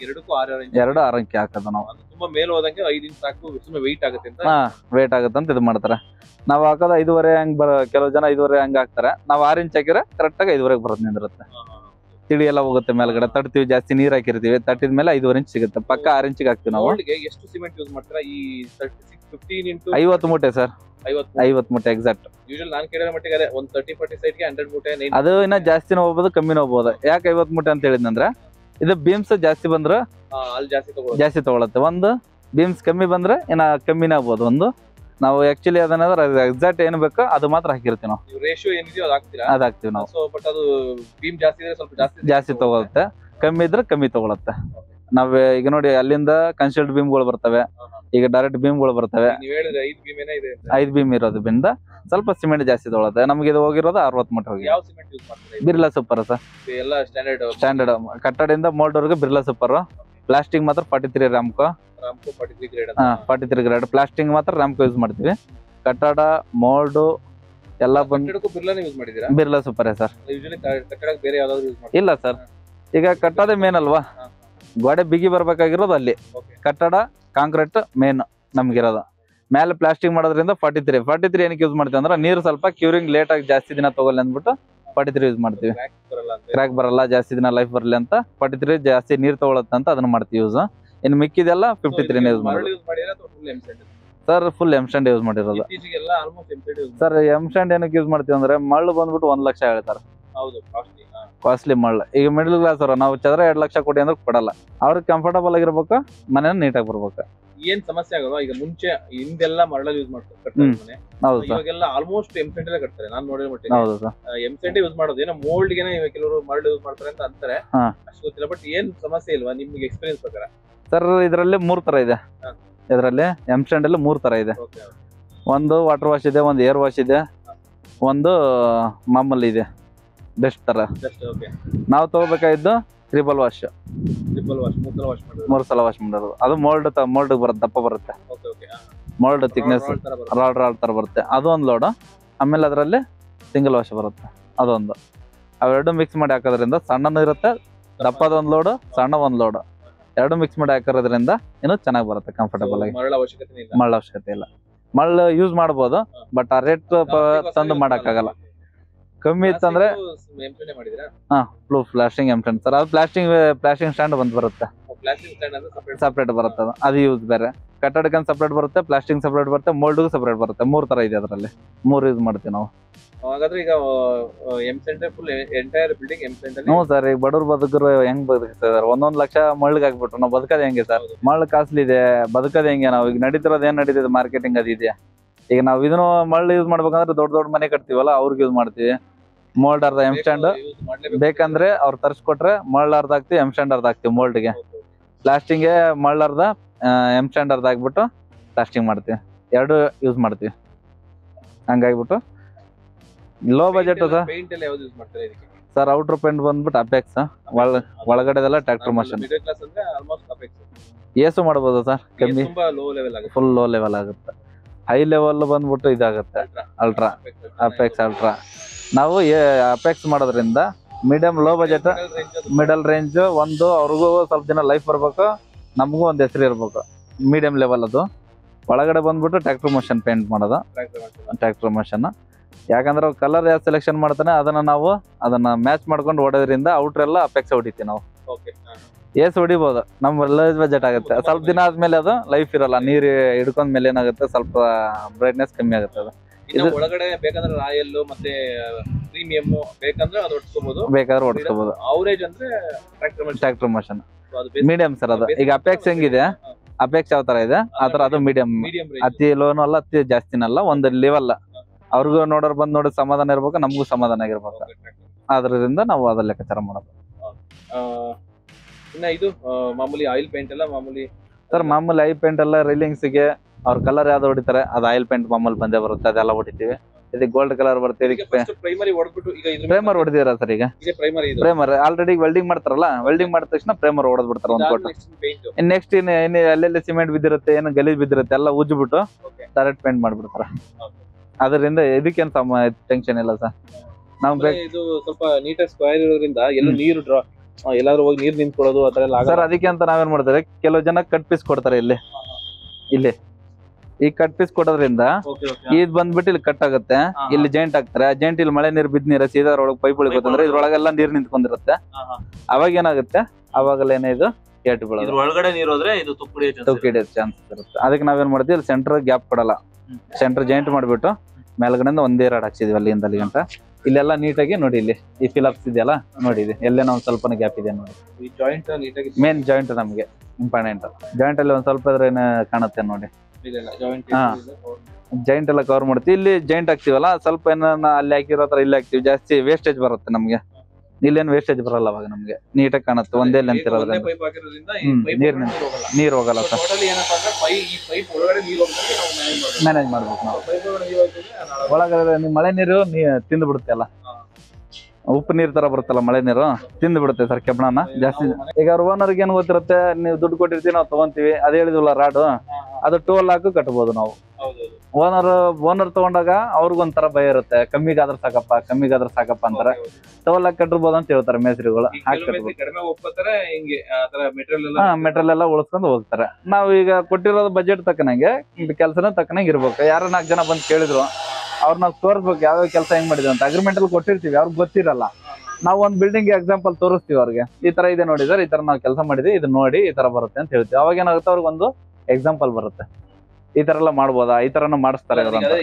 ಎರಡು ಆರು ಅಂಕಿ ಹಾಕೋದು ನಾವು.
ತುಂಬಾ ಮೇಲೆ ಹೋದಂಗೆ ಐದು ಇಂಚ್ ಸಾಕು, ಸುಮ್ಮನೆ ವೆಯ್ಟ್ ಆಗುತ್ತೆ ಅಂತ.
ಹಾ ವೇಟ್ ಆಗುತ್ತೆ ಅಂತ ಇದು ಮಾಡ್ತಾರೆ. ನಾವ್ ಹಾಕೋದು ಐದುವರೆ ಹಂಗ್ ಬರ, ಕೆಲವು ಜನ ಐದುವರೆ ಹಂಗ ಹಾಕ್ತಾರೆ. ನಾವ್ ಆರ್ ಇಂಚ್ ಹಾಕಿದ್ರೆ ಕರೆಕ್ಟ್ ಆಗಿ ಐದುವರೆಗೆ ಬರೋದ್ ನಿಂದಿರುತ್ತೆ. ತಿಳಿ ಎಲ್ಲ ಹೋಗುತ್ತೆ ಮೇಲ್ಗಡೆ, ತಟ್ತೀವಿ ಜಾಸ್ತಿ ನೀರ್ ಹಾಕಿರ್ತೀವಿ, ತಟ್ಟಿದ ಮೇಲೆ ಐದುವರೆ ಇಂಚ್ ಸಿಗುತ್ತೆ. ಪಕ್ಕ ಆರ್ ಇಂಚಿಗೆ ಹಾಕ್ತಿವಿ ನಾವು.
ಎಷ್ಟು ಸಿಮೆಂಟ್ ಯೂಸ್ ಮಾಡ್ತೀರಾ ಈ ಫಿಫ್ಟೀನ್ ಇಂಟು
ಐವತ್ತು ಮೂಟೆ ಸರ್, ಐವತ್ತು ಮೂಟೆ ಎಕ್ಸಾಕ್ಟ್.
ಯೂಶಲ್ ನಾನ್ ಕೇಳಿರೋ ಮಟ್ಟಿಗೆ ಅದೇ ಒಂದು ತರ್ಟಿ ಫಾರ್ಟಿ ಸೈಡ್ಗೆ ಹಂಡ್ರೆಡ್ ಮೂಟೆ.
ಅದು ಇನ್ನ ಜಾಸ್ತಿನೂ ಹೋಗ್ಬೋದು ಕಮ್ಮಿನೂ ಹೋಗ್ಬೋದು. ಯಾಕೆ ಐವತ್ತು ಮೂಟೆ ಅಂತ ಹೇಳಿದ್ನಂದ್ರೆ ಇದು ಬೀಮ್ಸ್ ಜಾಸ್ತಿ ಬಂದ್ರೆ
ಅಲ್ಲಿ ಜಾಸ್ತಿ ತಗೊಳ್ಳೋದು
ಜಾಸ್ತಿ ತಗೊಳತ್ತೆ, ಒಂದು ಬೀಮ್ಸ್ ಕಮ್ಮಿ ಬಂದ್ರೆ ಇನ್ನ ಕಮ್ಮಿನೇ ಆಗ್ಬೋದು. ಒಂದು ನಾವು ಆಕ್ಚುಲಿ ಅದನ್ನ ಎಕ್ಸಾಕ್ಟ್ ಏನ್ ಬೇಕೋ ಅದು ಮಾತ್ರ ಹಾಕಿರ್ತೀವಿ ನಾವು.
ರೇಷಿಯೋ ಏನಿದೆಯೋ ಅದು ಹಾಕ್ತೀರಾ?
ಅದ್ ಹಾಕ್ತಿವಿ ನಾವು.
ಸೊ ಬಟ್ ಅದು ಬೀಮ್ ಜಾಸ್ತಿ ಇದ್ರೆ ಸ್ವಲ್ಪ ಜಾಸ್ತಿ
ಜಾಸ್ತಿ ತಗೊಳುತ್ತೆ, ಕಮ್ಮಿ ಇದ್ರೆ ಕಮ್ಮಿ ತಗೊಳತ್ತೆ. ನಾವ್ ಈಗ ನೋಡಿ ಅಲ್ಲಿಂದ ಕನ್ಸಲ್ಟ್ ಬೀಮ್ ಗಳು ಬರ್ತವೆ, ಈಗ ಡೈರೆಕ್ಟ್ ಬೀಮ್ ಗಳು ಬರ್ತವೆ.
ಐದು ಬೀಮ್ ಇದೆ,
ಐದು ಬೀಮ್ ಇರೋದ್ರಿಂದ ಸ್ವಲ್ಪ ಸಿಮೆಂಟ್ ಜಾಸ್ತಿ ತಗೊಳುತ್ತೆ. ನಮ್ಗೆ ಇದು ಹೋಗಿರೋದು ಅರವತ್ತು ಮೂಟೆ ಹೋಗಿ.
ಯಾವ ಸಿಮೆಂಟ್ ಯೂಸ್ ಮಾಡ್ತಾರೆ?
ಬಿರ್ಲಾ ಸೂಪರ್ ಸರ್,
ಎಲ್ಲ ಸ್ಟ್ಯಾಂಡರ್ಡ್
ಸ್ಟ್ಯಾಂಡರ್ಡ್. ಕಟ್ಟಡದಿಂದ ಮೋಲ್ಡ್ ವರೆಗೆ ಬಿರ್ಲಾ ಸೂಪರ್. ಪ್ಲಾಸ್ಟಿಕ್ ಮಾತ್ರ forty three Ramco
Ramco forty three grade.
ಹಾ ಫಾರ್ಟಿ ತ್ರೀ ಗ್ರೇಡ್ ಪ್ಲಾಸ್ಟಿಕ್ ಮಾತ್ರ ರಾಮ್ಕೋ ಯೂಸ್ ಮಾಡ್ತೀವಿ. ಕಟ್ಟಡ ಮೋಲ್ಡ್ ಎಲ್ಲ ಬಂದು
ಬಿರ್ಲಾನೇ ಯೂಸ್ ಮಾಡಿದೀರಾ?
Birla super sir.
ಯೂಶಲಿ ಕಟ್ಟಡಕ್ಕೆ ಬೇರೆ ಯಾವ್ದಾದ್ರು ಯೂಸ್ ಮಾಡ್ತೀರಾ?
ಇಲ್ಲ ಸರ್, ಈಗ ಕಟ್ಟಡ ಮೇನ್ ಅಲ್ವಾ, ಗೋಡೆ ಬಿಗಿ ಬರ್ಬೇಕಾಗಿರೋದು ಅಲ್ಲಿ. ಕಟ್ಟಡ ಕಾಂಕ್ರೀಟ್ ಮೇನ್ ನಮ್ಗಿರೋದು. ಮೇಲೆ ಪ್ಲಾಸ್ಟಿಕ್ ಮಾಡೋದ್ರಿಂದ ಫಾರ್ಟಿ ತ್ರೀ ಫಾರ್ಟಿ ತ್ರೀ ಏನಕ್ಕೆ ಯೂಸ್ ಮಾಡ್ತೀವಿ ಅಂದ್ರೆ ನೀರು ಸ್ವಲ್ಪ ಕ್ಯೂರಿಂಗ್ ಲೇಟ್ ಆಗಿ ಜಾಸ್ತಿ ದಿನ ತಗೊಳ್ಳಿ ಅಂದ್ಬಿಟ್ಟು ಫಾರ್ಟಿ ತ್ರೀ ಯೂಸ್ ಮಾಡ್ತೀವಿ. ಕ್ರ್ಯಾಕ್ ಬರಲ್ಲ, ಜಾಸ್ತಿ ದಿನ ಲೈಫ್ ಬರಲಿ ಅಂತ ಫಾರ್ಟಿ ತ್ರೀ ಜಾಸ್ತಿ ನೀರ್ ತಗೊಳತ್ತೆ ಅಂತ ಅದನ್ನ ಮಾಡ್ತೀವಿ ಯೂಸ್. ಇನ್ನು ಮಿಕ್ಕಿದೆಲ್ಲ ಫಿಫ್ಟಿ ತ್ರೀನೇ ಯೂಸ್ ಮಾಡ್ತೀವಿ sir. Full M stand use ಮಾಡಿರೋದು ಸರ್. ಎಮ್ ಸ್ಟ್ಯಾಂಡ್ ಏನಕ್ಕೆ ಯೂಸ್ ಮಾಡ್ತೀವಿ ಅಂದ್ರೆ ಮಳ್ಳು ಬಂದ್ಬಿಟ್ಟು ಒಂದ್ ಲಕ್ಷ ಹೇಳ್ತಾರೆ, ಕಾಸ್ಟ್ಲಿ ಮಳ್ಳು. ಈಗ ಮಿಡಲ್ ಕ್ಲಾಸ್ ಅವ್ರ ನಾವು ಚದರ ಎರಡ್ ಲಕ್ಷ ಕೊಡಿ ಅಂದ್ರೆ ಕೊಡಲ್ಲ. ಅವ್ರಿಗೆ ಕಂಫರ್ಟಬಲ್ ಆಗಿರ್ಬೇಕು, ಮನೆ ನೀಟಾಗಿ ಬರ್ಬೇಕು.
ಏನ್ ಸಮಸ್ಯೆ ಆಗಲ್ವಾ? ಈಗ ಮುಂಚೆ ಹಿಂದೆಲ್ಲ ಮರಳಲ್ಲಿ ಯೂಸ್ ಮಾಡ್ತಾರೆ ಮನೆ, ಇವಾಗೆಲ್ಲ ಆಲ್ಮೋಸ್ಟ್ ಎಮ್ ಸೆಂಟ್ ಕಟ್ತಾರೆ. ನಾನ್ ನೋಡಿರೋ ಮಟ್ಟಿಗೆ
ಹೌದು ಸರ್,
ಎಮ್ ಸೆಂಟ್ ಯೂಸ್ ಮಾಡೋದು. ಏನೋ ಮೋಲ್ಡ್ ಗೆ ಕೆಲವರು ಮರಳು ಯೂಸ್ ಮಾಡ್ತಾರೆ ಅಂತ ಅಂತಾರೆ, ಅಷ್ಟು ಗೊತ್ತಿಲ್ಲ. ಬಟ್ ಏನ್ ಸಮಸ್ಯೆ ಇಲ್ವಾ ನಿಮ್ಗೆ ಎಕ್ಸ್ಪೀರಿಯನ್ಸ್ ಪ್ರಕಾರ?
ಸರ್ ಇದ್ರಲ್ಲಿ ಮೂರ್ ತರ ಇದೆ. ಇದ್ರಲ್ಲಿ ಎಮ್ ಸ್ಟ್ಯಾಂಡ್ ಅಲ್ಲಿ ಮೂರ್ ತರ ಇದೆ. ಒಂದು ವಾಟರ್ ವಾಶ್ ಇದೆ, ಒಂದು ಏರ್ ವಾಶ್ ಇದೆ, ಒಂದು ಮಾಮೂಲಿ ಇದೆ ಬೆಸ್ಟ್ ತರ. ನಾವು ತಗೋಬೇಕಾಗಿದ್ದು ಟ್ರಿಬಲ್ ವಾಶ್, ಮೂರ್ ಸಲ ವಾಶ್ ಮಾಡೋದು. ಅದು ಮೋಲ್ಡ್ ಮೋಲ್ಡ್ ಬರುತ್ತೆ, ದಪ್ಪ ಬರುತ್ತೆ, ಮೋಲ್ಡ್ ಥಿಕ್ನೆಸ್ ರಾಡ್ ರಾಡ್ ತರ ಬರುತ್ತೆ. ಅದು ಒಂದು ಲೋಡ್. ಆಮೇಲೆ ಅದರಲ್ಲಿ ಸಿಂಗಲ್ ವಾಶ್ ಬರುತ್ತೆ, ಅದೊಂದು. ಅವೆರಡು ಮಿಕ್ಸ್ ಮಾಡಿ ಹಾಕೋದ್ರಿಂದ ಸಣ್ಣನೂ ಇರುತ್ತೆ, ದಪ್ಪದ ಒಂದ್ ಲೋಡ್, ಸಣ್ಣ ಒಂದ್ ಲೋಡ್, ಎರಡು ಮಿಕ್ಸ್ ಮಾಡಿ ಹಾಕೋದ್ರಿಂದ ಇನ್ನೂ ಚೆನ್ನಾಗಿ ಬರುತ್ತೆ, ಕಂಫರ್ಟಬಲ್ ಆಗಿ. ಮಳ್ಳ ಅವಶ್ಯಕತೆ ಇಲ್ಲ. ಮಳ್ಳು ಯೂಸ್ ಮಾಡ್ಬೋದು, ಬಟ್ ಆ ರೇಟ್ ತಂದು ಮಾಡಕ್ಕಾಗಲ್ಲ. ಕಮ್ಮಿ ಇತ್ತಂದ್ರೆ ಹಾ ಫ್ಲೂ ಪ್ಲಾಸ್ಟಿಂಗ್ ಎಮ್ ಸ್ಟ್ಯಾಂಡ್ ಸರ್. ಅದು ಪ್ಲಾಸ್ಟಿಂಗ್ ಪ್ಲಾಸ್ಟಿಂಗ್ ಸ್ಟ್ಯಾಂಡ್ ಬಂದ್ ಬರುತ್ತೆ, ಸಪ್ರೇಟ್ ಬರುತ್ತೆ. ಅದು ಅದು ಯೂಸ್ ಬೇರೆ. ಕಟ್ಟಡಕ್ಕೆ ಸಪ್ರೇಟ್ ಬರುತ್ತೆ, ಪ್ಲಾಸ್ಟಿಂಗ್ ಸಪ್ರೇಟ್ ಬರುತ್ತೆ, ಮೋಲ್ಡ್ಗೂ ಸಪ್ರೇಟ್ ಬರುತ್ತೆ. ಮೂರ್ ತರ ಇದೆ ಅದರಲ್ಲಿ, ಮೂರ್ ಯೂಸ್ ಮಾಡ್ತೀವಿ ನಾವು.
ಹಾಗಾದ್ರೆ ಈಗ M centre full entire building M centre.
ಹ್ಞೂ ಸರ್, ಈಗ ಬಡವ್ರು ಬದುಕರು ಹೆಂಗ್ ಬದುಕ್ತಾರೆ? ಒಂದೊಂದ್ ಲಕ್ಷ ಮಳ್ಳಿಗೆ ಹಾಕ್ಬಿಟ್ರು ನಾವು ಬದುಕದ ಹೆಂಗೆ ಸರ್? ಮಳ್ಳು ಕಾಸ್ಟ್ಲಿ ಇದೆ, ಬದುಕದ ಹೆಂಗೆ ನಾವು? ಈಗ ನಡೀತಿರೋದು ಏನ್ ನಡೀತಿದೆ ಮಾರ್ಕೆಟಿಂಗ್ ಅದು ಇದೆಯಾ? ಈಗ ನಾವು ಇದನ್ನು ಮಳ್ಳು ಯೂಸ್ ಮಾಡ್ಬೇಕಂದ್ರೆ ದೊಡ್ಡ ದೊಡ್ಡ ಮನೆ ಕಟ್ತೀವಲ್ಲ, ಅವ್ರಿಗೆ ಯೂಸ್ ಮಾಡ್ತೀವಿ. ಮೋಲ್ಡ್ ಅರ್ಧ ಎಮ್ ಸ್ಟ್ಯಾಂಡ್ ಬೇಕಂದ್ರೆ ಅವ್ರು ತರ್ಸ್ಕೊಟ್ರೆ ಮಳ್ಳ ಅರ್ಧ ಹಾಕ್ತಿವಿ, ಎಮ್ ಸ್ಟ್ಯಾಂಡ್ ಅರ್ಧ ಹಾಕ್ತಿವಿ. ಮೋಲ್ಡ್ಗೆ ಪ್ಲಾಸ್ಟಿಂಗ್ಗೆ ಮಳ್ಳ ಅರ್ಧ, ಎಮ್ ಸ್ಟ್ಯಾಂಡ್ ಅರ್ಧ ಹಾಕ್ಬಿಟ್ಟು ಪ್ಲಾಸ್ಟಿಂಗ್ ಮಾಡ್ತೀವಿ, ಎರಡು ಯೂಸ್ ಮಾಡ್ತೀವಿ. ಹಂಗಾಗಿಬಿಟ್ಟು ಲೋ ಬಜೆಟ್ ಸರ್.
ಪೇಂಟ್ ಎಲ್ಲ ಯಾವ್ದು ಯೂಸ್ ಮಾಡ್ತಾರೆ ಇದಕ್ಕೆ
ಸರ್? ಔಟರ್ ಪೇಂಟ್ ಬಂದ್ಬಿಟ್ಟು ಅಪೆಕ್ಸ್, ಒಳ ಒಳಗಡೆದೆಲ್ಲ ಟ್ರ್ಯಾಕ್ಟರ್ ಮಷನ್.
ಮಿಡಲ್ ಕ್ಲಾಸ್ ಅಂದ್ರೆ ಆಲ್ಮೋಸ್ಟ್ ಅಪೆಕ್ಸ್.
ಏಸು ಮಾಡ್ಬೋದು ಸರ್, ಕಮ್ಮಿ
ತುಂಬಾ ಲೋ ಲೆವೆಲ್ ಆಗುತ್ತೆ,
ಫುಲ್ ಲೋ ಲೆವೆಲ್ ಆಗುತ್ತೆ. ಹೈ ಲೆವೆಲ್ ಬಂದ್ಬಿಟ್ಟು ಇದಾಗುತ್ತೆ ಅಲ್ಟ್ರಾ, ಅಪೆಕ್ಸ್ ಅಲ್ಟ್ರಾ. ನಾವು ಅಪೆಕ್ಸ್ ಮಾಡೋದ್ರಿಂದ medium low budget middle range ಒಂದು, ಅವ್ರಿಗೂ ಸ್ವಲ್ಪ ದಿನ ಲೈಫ್ ಬರ್ಬೇಕು, ನಮಗೂ ಒಂದು ಹೆಸರು ಇರ್ಬೇಕು. ಮೀಡಿಯಂ ಲೆವೆಲ್ ಅದು. ಒಳಗಡೆ ಬಂದ್ಬಿಟ್ಟು ಟ್ರ್ಯಾಕ್ಟರ್ ಮಷನ್ ಪೇಂಟ್ ಮಾಡೋದು, ಟ್ರ್ಯಾಕ್ಟರ್ ಮಷನ್. ಯಾಕಂದ್ರೆ ಕಲರ್ ಯಾವ ಸೆಲೆಕ್ಷನ್ ಮಾಡ್ತಾನೆ ಅದನ್ನ ನಾವು ಅದನ್ನ ಮ್ಯಾಚ್ ಮಾಡ್ಕೊಂಡು ಹೊಡೋದ್ರಿಂದ ಔಟ್ರ್ ಎಲ್ಲ ಅಪೆಕ್ಸ್ ಹೊಡಿತೀವಿ ನಾವು. ಏಸ್ ಹೊಡಿಬಹುದು, ನಮ್ಮ ಲೈಫ್ ಬಜೆಟ್ ಆಗುತ್ತೆ. ಸ್ವಲ್ಪ ದಿನ ಆದ್ಮೇಲೆ ಅದು ಲೈಫ್ ಇರಲ್ಲ, ನೀರು ಹಿಡ್ಕೊಂಡ್ ಮೇಲೆ ಏನಾಗುತ್ತೆ ಸ್ವಲ್ಪ ಬ್ರೈಟ್ನೆಸ್ ಕಮ್ಮಿ ಆಗುತ್ತೆ. ಅದು
ಇದು ಒಳಗಡೆ ಬೇಕಂದ್ರೆ ರಾಯಲ್ ಮತ್ತೆ ಪ್ರೀಮಿಯಂ ಬೇಕಂದ್ರೆ ಅದು ಹೊಡ್ಸ್ಕೋಬಹುದು,
ಬೇಕಾದ್ರೆ ಹೊಡ್ಸ್ಕೋಬಹುದು.
ಅವರೇಜ್ ಅಂದ್ರೆ
ಟ್ರ್ಯಾಕ್ಟರ್ ಮಷನ್ ಮೀಡಿಯಂ ಸರ್. ಅದು ಈಗ ಅಪೆಕ್ಸ್ ಹೆಂಗಿದೆ, ಅಪೆಕ್ಸ್ ಯಾವ ತರ ಇದೆ ಆ ತರ ಅದು ಮೀಡಿಯಂ. ಅತಿ ಲೋನು ಅಲ್ಲ, ಅತಿ ಜಾಸ್ತಿನಲ್ಲ, ಒಂದು ಲೆವೆಲ್. ಅವ್ರಿಗೂ ನೋಡೋರ್ ಬಂದ್ ನೋಡಿ ಸಮಾಧಾನ ಇರ್ಬೇಕು, ನಮಗೂ ಸಮಾಧಾನ ಆಗಿರ್ಬೇಕು. ಅದರಿಂದ ನಾವು ಅದ್ರ ಲೆಕ್ಕಾಚಾರ ಮಾಡೋದು.
ಇನ್ನ ಇದು ಮಾಮೂಲಿ ಆಯಿಲ್ ಪೇಂಟ್ ಎಲ್ಲ ಮಾಮೂಲಿ
ಸರ್. ಮಾಮೂಲಿ ಆಯಿಲ್ ಪೇಂಟ್ ಎಲ್ಲ ರೈಲಿಂಗ್ಸ್ ಗೆ ಅವ್ರ ಕಲರ್ ಯಾವ್ದು ಹೊಡಿತಾರೆ ಅದು ಆಯಿಲ್ ಪೇಂಟ್ ಮಾಮೂಲಿ ಬಂದೇ ಬರುತ್ತೆ, ಅದೆಲ್ಲ ಹೊಡಿತೀವಿ. ಇದಕ್ಕೆ ಗೋಲ್ಡ್ ಕಲರ್ ಬರುತ್ತೆ.
ಪ್ರೈಮರಿ ಹೊಡ್ಬಿಟ್ಟು ಈಗ
ಪ್ರೈಮರ್ ಹೊಡೆದಿರ ಸರ್? ಈಗ ಪ್ರೈಮರ್ ಆಲ್ರೆಡಿ ವೆಲ್ಡಿಂಗ್ ಮಾಡ್ತಾರಲ್ಲ, ವೆಲ್ಡಿಂಗ್ ಮಾಡಿದ ತಕ್ಷಣ ಪ್ರೈಮರ್ ಹೊಡೆದ್ ಬಿಡ್ತಾರೆ ಒಂದು ಕೊಟ್ಟು. ಇನ್ ನೆಕ್ಸ್ಟ್ ಇನ್ ಅಲ್ಲೆಲ್ಲಿ ಸಿಮೆಂಟ್ ಬಿದ್ದಿರುತ್ತೆ, ಏನು ಗಲೀಜ್ ಬಿದ್ದಿರುತ್ತೆ ಎಲ್ಲ ಉಜ್ಬಿಟ್ಟು ಡೈರೆಕ್ಟ್ ಪೇಂಟ್ ಮಾಡ್ಬಿಡ್ತಾರೆ. ಅದರಿಂದ ಇದಕ್ಕೇನು ಸಮ ಟೆನ್ಷನ್ ಇಲ್ಲ ಸರ್. ನಾವು
ಇದು ಸ್ವಲ್ಪ ನೀಟಾಗಿ ಸ್ಕ್ವೇರ್ ಇರೋದ್ರಿಂದ ಎಲ್ಲೂ ನೀರು ಡ್ರಾ ಎಲ್ಲಾದ್ರೂ ಹೋಗಿ ನೀರ್ ನಿಂತ್ಕೊಳ್ಳೋದು ಆತರ ಎಲ್ಲ
ಸರ್. ಅದಕ್ಕೆ ಅಂತ ನಾವೇನ್ ಮಾಡ್ತಾರೆ, ಕೆಲವು ಜನ ಕಟ್ ಪೀಸ್ ಕೊಡ್ತಾರೆ. ಇಲ್ಲಿ ಇಲ್ಲಿ ಈ ಕಟ್ ಪೀಸ್ ಕೊಡೋದ್ರಿಂದ ಇದ್ ಬಂದ್ಬಿಟ್ಟು ಇಲ್ಲಿ ಕಟ್ ಆಗುತ್ತೆ, ಇಲ್ಲಿ ಜಾಯಿಂಟ್ ಹಾಕ್ತಾರೆ. ಜಾಯಿಂಟ್ ಇಲ್ಲಿ ಮಳೆ ನೀರು ಬಿದ್ದ ನೀರು ಸೀದಾ ಒಳಗೆ ಪೈಪ್ ಉಳಿಕೋತಂದ್ರೆ ಇದ್ರೊಳಗೆಲ್ಲ ನೀರ್ ನಿಂತ್ಕೊಂಡಿರುತ್ತೆ. ಅವಾಗ ಏನಾಗುತ್ತೆ, ಅವಾಗೆಲ್ಲ ಏನೇ ಇದು ಏಟ್ ಬೀಳೋದು,
ಒಳಗಡೆ ನೀರು ಹೋದ್ರೆ ಇದು
ತುಕ್ಕಿಡಿಯೋ ಚಾನ್ಸ್ ಇರುತ್ತೆ. ಅದಕ್ಕೆ ನಾವೇನ್ ಮಾಡ್ತೀವಿ, ಇಲ್ಲಿ ಸೆಂಟರ್ ಗ್ಯಾಪ್ ಕೊಡಲ್ಲ, ಸೆಂಟರ್ ಜಾಯಿಂಟ್ ಮಾಡ್ಬಿಟ್ಟು ಮೇಲ್ಗಡೆಯಿಂದ ಒಂದೇ ರಾಡ್ ಹಾಕ್ಸಿದ್ವಿ ಅಲ್ಲಿಂದ ಅಲ್ಲಿ ಗಂಟ. ಇಲ್ಲೆಲ್ಲ ನೀಟಾಗಿ ನೋಡಿ, ಇಲ್ಲಿ ಈ ಫಿಲಪ್ಸ್ ಇದೆಯಲ್ಲ ನೋಡಿ, ಇದೆ ಎಲ್ಲೇನೋ ಒಂದ್ ಸ್ವಲ್ಪ ಗ್ಯಾಪ್ ಇದೆ ನೋಡಿ.
ಜಾಯಿಂಟ್ ನೀಟಾಗಿ
ಮೇನ್ ಜಾಯಿಂಟ್ ನಮ್ಗೆ ಇಂಪಾರ್ಟೆಂಟ್. ಜಾಯಿಂಟ್ ಅಲ್ಲಿ ಒಂದ್ ಸ್ವಲ್ಪ ಇದ್ರೆ ಕಾಣುತ್ತೆ ನೋಡಿ. ಹಾ, ಜಾಯಿಂಟ್ ಎಲ್ಲ ಕವರ್ ಮಾಡ್ತೀವಿ. ಇಲ್ಲಿ ಜಾಯಿಂಟ್ ಹಾಕ್ತಿವಲ್ಲ, ಸ್ವಲ್ಪ ಏನ ಅಲ್ಲಿ ಹಾಕಿರೋ ತರ ಇಲ್ಲಿ ಹಾಕ್ತಿವಿ, ಜಾಸ್ತಿ ವೇಸ್ಟೇಜ್ ಬರುತ್ತೆ ನಮ್ಗೆ. ಇಲ್ಲೇನು ವೇಸ್ಟೇಜ್ ಬರಲ್ಲ ಅವಾಗ ನಮ್ಗೆ, ನೀಟಾಗಿ ಕಾಣುತ್ತೆ. ಒಂದೇ ಲೆಂತ್ ಇರೋದ್ರಿಂದ ನೀರ್ ನೀರ್ ಹೋಗಲ್ಲ ಸರ್. ಮ್ಯಾನೇಜ್ ಮಾಡ್ಬೇಕು ನಾವು. ಒಳಗಡೆ ಮಳೆ ನೀರು ತಿಂದು ಬಿಡುತ್ತೆ ಅಲ್ಲ, ಉಪ್ಪು ನೀರ್ ತರ ಬರುತ್ತಲ್ಲ ಮಳೆ ನೀರು, ತಿಂದು ಬಿಡುತ್ತೆ ಸರ್ ಕೆಬ್ಬಣನ ಜಾಸ್ತಿ. ಈಗ ಅವ್ರ ಓನರ್ಗೆ ಏನ್ ಗೊತ್ತಿರುತ್ತೆ, ನೀವು ದುಡ್ಡು ಕೊಟ್ಟಿರ್ತೀವಿ ನಾವು ತಗೊಂತೀವಿ, ಅದ್ ಹೇಳಿದ್ವಲ್ಲ ರಾಡು, ಅದು ಟೋಲ್ ಹಾಕು ಕಟ್ಬೋದು ನಾವು. ಓನರ್ ಓನರ್ ತಗೊಂಡಾಗ ಅವ್ರಿಗೊಂಥರ ಭಯ ಇರುತ್ತೆ, ಕಮ್ಮಿಗಾದ್ರೆ ಸಾಕಪ್ಪ ಕಮ್ಮಿಗಾದ್ರೆ ಸಾಕಪ್ಪ ಅಂತಾರೆ. ಟೋಲ್ ಹಾಕಿ ಕಟ್ಟಿರ್ಬೋದು ಅಂತ ಹೇಳ್ತಾರೆ ಮೇಸ್ರಿಗಳು. ಹಾ, ಮೆಟೀರಿಯಲ್ ಎಲ್ಲ ಉಳಿಸ್ಕೊಂಡು ಹೋಗ್ತಾರೆ. ನಾವು ಈಗ ಕೊಟ್ಟಿರೋದು ಬಜೆಟ್ ತಕ್ಕನಂಗೆ ಕೆಲಸನ ತಕ್ಕನಂಗೆ ಇರ್ಬೇಕು. ಯಾರೋ ನಾಲ್ಕು ಜನ ಬಂದು ಕೇಳಿದ್ರು, ಅವ್ರು ನಾವು ತೋರಿಸ್ಬೇಕು ಯಾವ್ಯಾವ ಕೆಲಸ ಹೆಂಗ್ ಮಾಡಿದ್ವಿ ಅಂತ. ಅಗ್ರಿಮೆಂಟ್ ಅಲ್ಲಿ ಕೊಟ್ಟಿರ್ತೀವಿ, ಅವ್ರಿಗೆ ಗೊತ್ತಿರಲ್ಲ. ನಾವು ಒಂದು ಬಿಲ್ಡಿಂಗ್ ಎಕ್ಸಾಂಪಲ್ ತೋರಿಸ್ತೀವಿ ಅವ್ರಿಗೆ, ಈ ತರ ಇದೆ ನೋಡಿ ಸರ್, ಈ ತರ ನಾವು ಕೆಲಸ ಮಾಡಿದ್ವಿ, ಇದು ನೋಡಿ ಈ ತರ ಬರುತ್ತೆ ಅಂತ ಹೇಳ್ತೀವಿ. ಅವಾಗ ಏನಾಗುತ್ತೆ, ಅವ್ರಿಗೆ ಒಂದು ಎಕ್ಸಾಂಪಲ್ ಬರುತ್ತೆ, ಈ ತರ ಎಲ್ಲ ಮಾಡ್ಬೋದಾ, ಈ ತರನು ಮಾಡಿಸ್ತಾರೆ.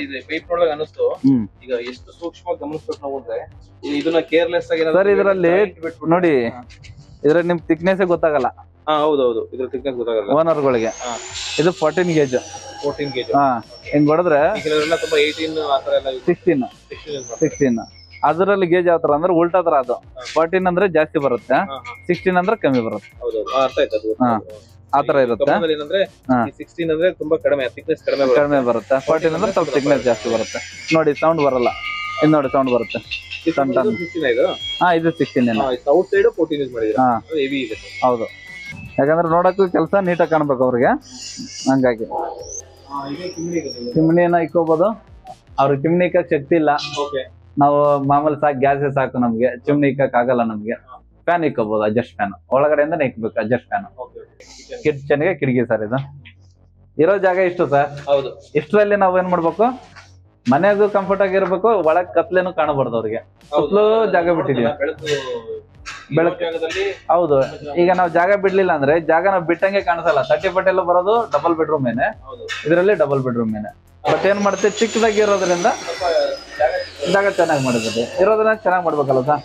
ಈಗ ಎಷ್ಟು ಸೂಕ್ಷ್ಮವಾಗಿ ಗಮನಿಸ್ಬೇಕು ನಾವು ಅಂದ್ರೆ, ಇದನ್ನ ಕೇರ್ಲೆಸ್ ಆಗಿ
ಸರ್ ಇದರಲ್ಲಿ ನೋಡಿ, ಇದ್ರಲ್ಲಿ ನಿಮ್ ಥಿಕ್ನೆಸ್ ಗೊತ್ತಾಗಲ್ಲ.
ಹೌದೌದು, ಇದ್ರ ಥಿಕ್ನೆಸ್ ಗೊತ್ತಾಗಲ್ಲ
ಓನರ್ಗಳಿಗೆ. ಇದು ಫೋರ್ಟೀನ್ ಗೇಜ್
ಫೋರ್ಟೀನ್ ಗೇಜ್
ಹಾ, ಹಿಂಗ್ ಹೊಡೆದ್ರೆ
ತುಂಬಾ ಏಯ್ಟೀನ್ ಆತರ ಎಲ್ಲ
ಸಿಕ್ಸ್ಟೀನ್ ಸಿಕ್ಸ್ಟೀನ್ ಅದರಲ್ಲಿ ಗೇಜ್ ಯಾವ ತರ ಅಂದ್ರೆ ಉಲ್ಟಾ ತರ. ಅದು ಫೋರ್ಟೀನ್ ಅಂದ್ರೆ ಜಾಸ್ತಿ ಬರುತ್ತೆ, ಸಿಕ್ಸ್ಟೀನ್ ಅಂದ್ರೆ ಕಮ್ಮಿ ಬರುತ್ತೆ.
ಅರ್ಥ ಆಯ್ತು.
ಹಾ, ಆತರ ಇರುತ್ತೆ.
ಸಿಕ್ಸ್ಟೀನ್ ಅಂದ್ರೆ ತುಂಬಾ ಕಡಿಮೆ ಥಿಕ್ನೆಸ್, ಕಡಿಮೆ
ಕಡಿಮೆ ಬರುತ್ತೆ. ಫೋರ್ಟೀನ್ ಅಂದ್ರೆ ಸ್ವಲ್ಪ ಥಿಕ್ನೆಸ್ ಜಾಸ್ತಿ ಬರುತ್ತೆ. ನೋಡಿ ಸೌಂಡ್ ಬರಲ್ಲ, ಇನ್ ನೋಡಿ ಸೌಂಡ್ ಬರುತ್ತೆ. ಹಾ, ಇದು sixteen
outside fourteen use ಮಾಡಿದ್ರೆ ಹೆವಿ ಇದೆ.
ಹೌದು, ಯಾಕಂದ್ರೆ ನೋಡಕ್ಕೂ ಕೆಲಸ ನೀಟಾಗಿ ಕಾಣ್ಬೇಕು ಅವ್ರಿಗೆ. ಹಂಗಾಗಿ ಚಿಮ್ನಿನ ಇಕ್ಕೋಬಹುದು. ಅವ್ರಿಗೆ ಚಿಮ್ನಿ ಇಕ್ಕಕ್ ಶಕ್ತಿ ಇಲ್ಲ, ನಾವು ಮಾಮೂಲಿ ಸಾಕು ಗ್ಯಾಸೇ ಸಾಕು ನಮ್ಗೆ, ಚಿಮ್ನಿ ಇಕ್ಕಕ್ ಆಗಲ್ಲ ನಮ್ಗೆ. ಫ್ಯಾನ್ ಇಕ್ಕೋಬಹುದು, ಅಡ್ಜಸ್ಟ್ ಫ್ಯಾನ್ ಒಳಗಡೆಯಿಂದನೇ ಇಕ್ಬೇಕು, ಅಡ್ಜಸ್ಟ್ ಫ್ಯಾನ್. ಕಿಚನ್ಗೆ ಕಿಟಕಿ ಸರ್. ಇದು ಇರೋ ಜಾಗ ಇಷ್ಟು ಸರ್.
ಹೌದು,
ಇಷ್ಟರಲ್ಲಿ ನಾವ್ ಏನ್ ಮಾಡ್ಬೇಕು, ಮನೆಗೂ ಕಂಫರ್ಟ್ ಆಗಿರ್ಬೇಕು, ಒಳಗ್ ಕತ್ಲೇನು ಕಾಣಬಾರ್ದು ಅವ್ರಿಗೆ. ಸುತ್ತಲೂ ಜಾಗ ಬಿಟ್ಟಿದೀವಿ, ಬೆಳಕು. ಹೌದು, ಈಗ ನಾವು ಜಾಗ ಬಿಡ್ಲಿಲ್ಲ ಅಂದ್ರೆ ಜಾಗ ನಾವು ಬಿಟ್ಟಂಗೆ ಕಾಣಿಸಲ್ಲ. ತರ್ಟಿ ಪಟ್ಟೆಲ್ಲ ಬರೋದು ಡಬಲ್ ಬೆಡ್ರೂಮ್ ಏನೆ, ಇದರಲ್ಲಿ ಡಬಲ್ ಬೆಡ್ರೂಮ್ ಏನೆ. ಬಟ್ ಏನ್ ಮಾಡ್ತೀವಿ, ಚಿಕ್ಕದಾಗಿ ಇರೋದ್ರಿಂದ ಜಾಗ ಚೆನ್ನಾಗಿ ಮಾಡಿದ್ವಿ. ಇರೋದ್ರಿಂದ ಚೆನ್ನಾಗಿ ಮಾಡ್ಬೇಕಲ್ಲ ಸರ್.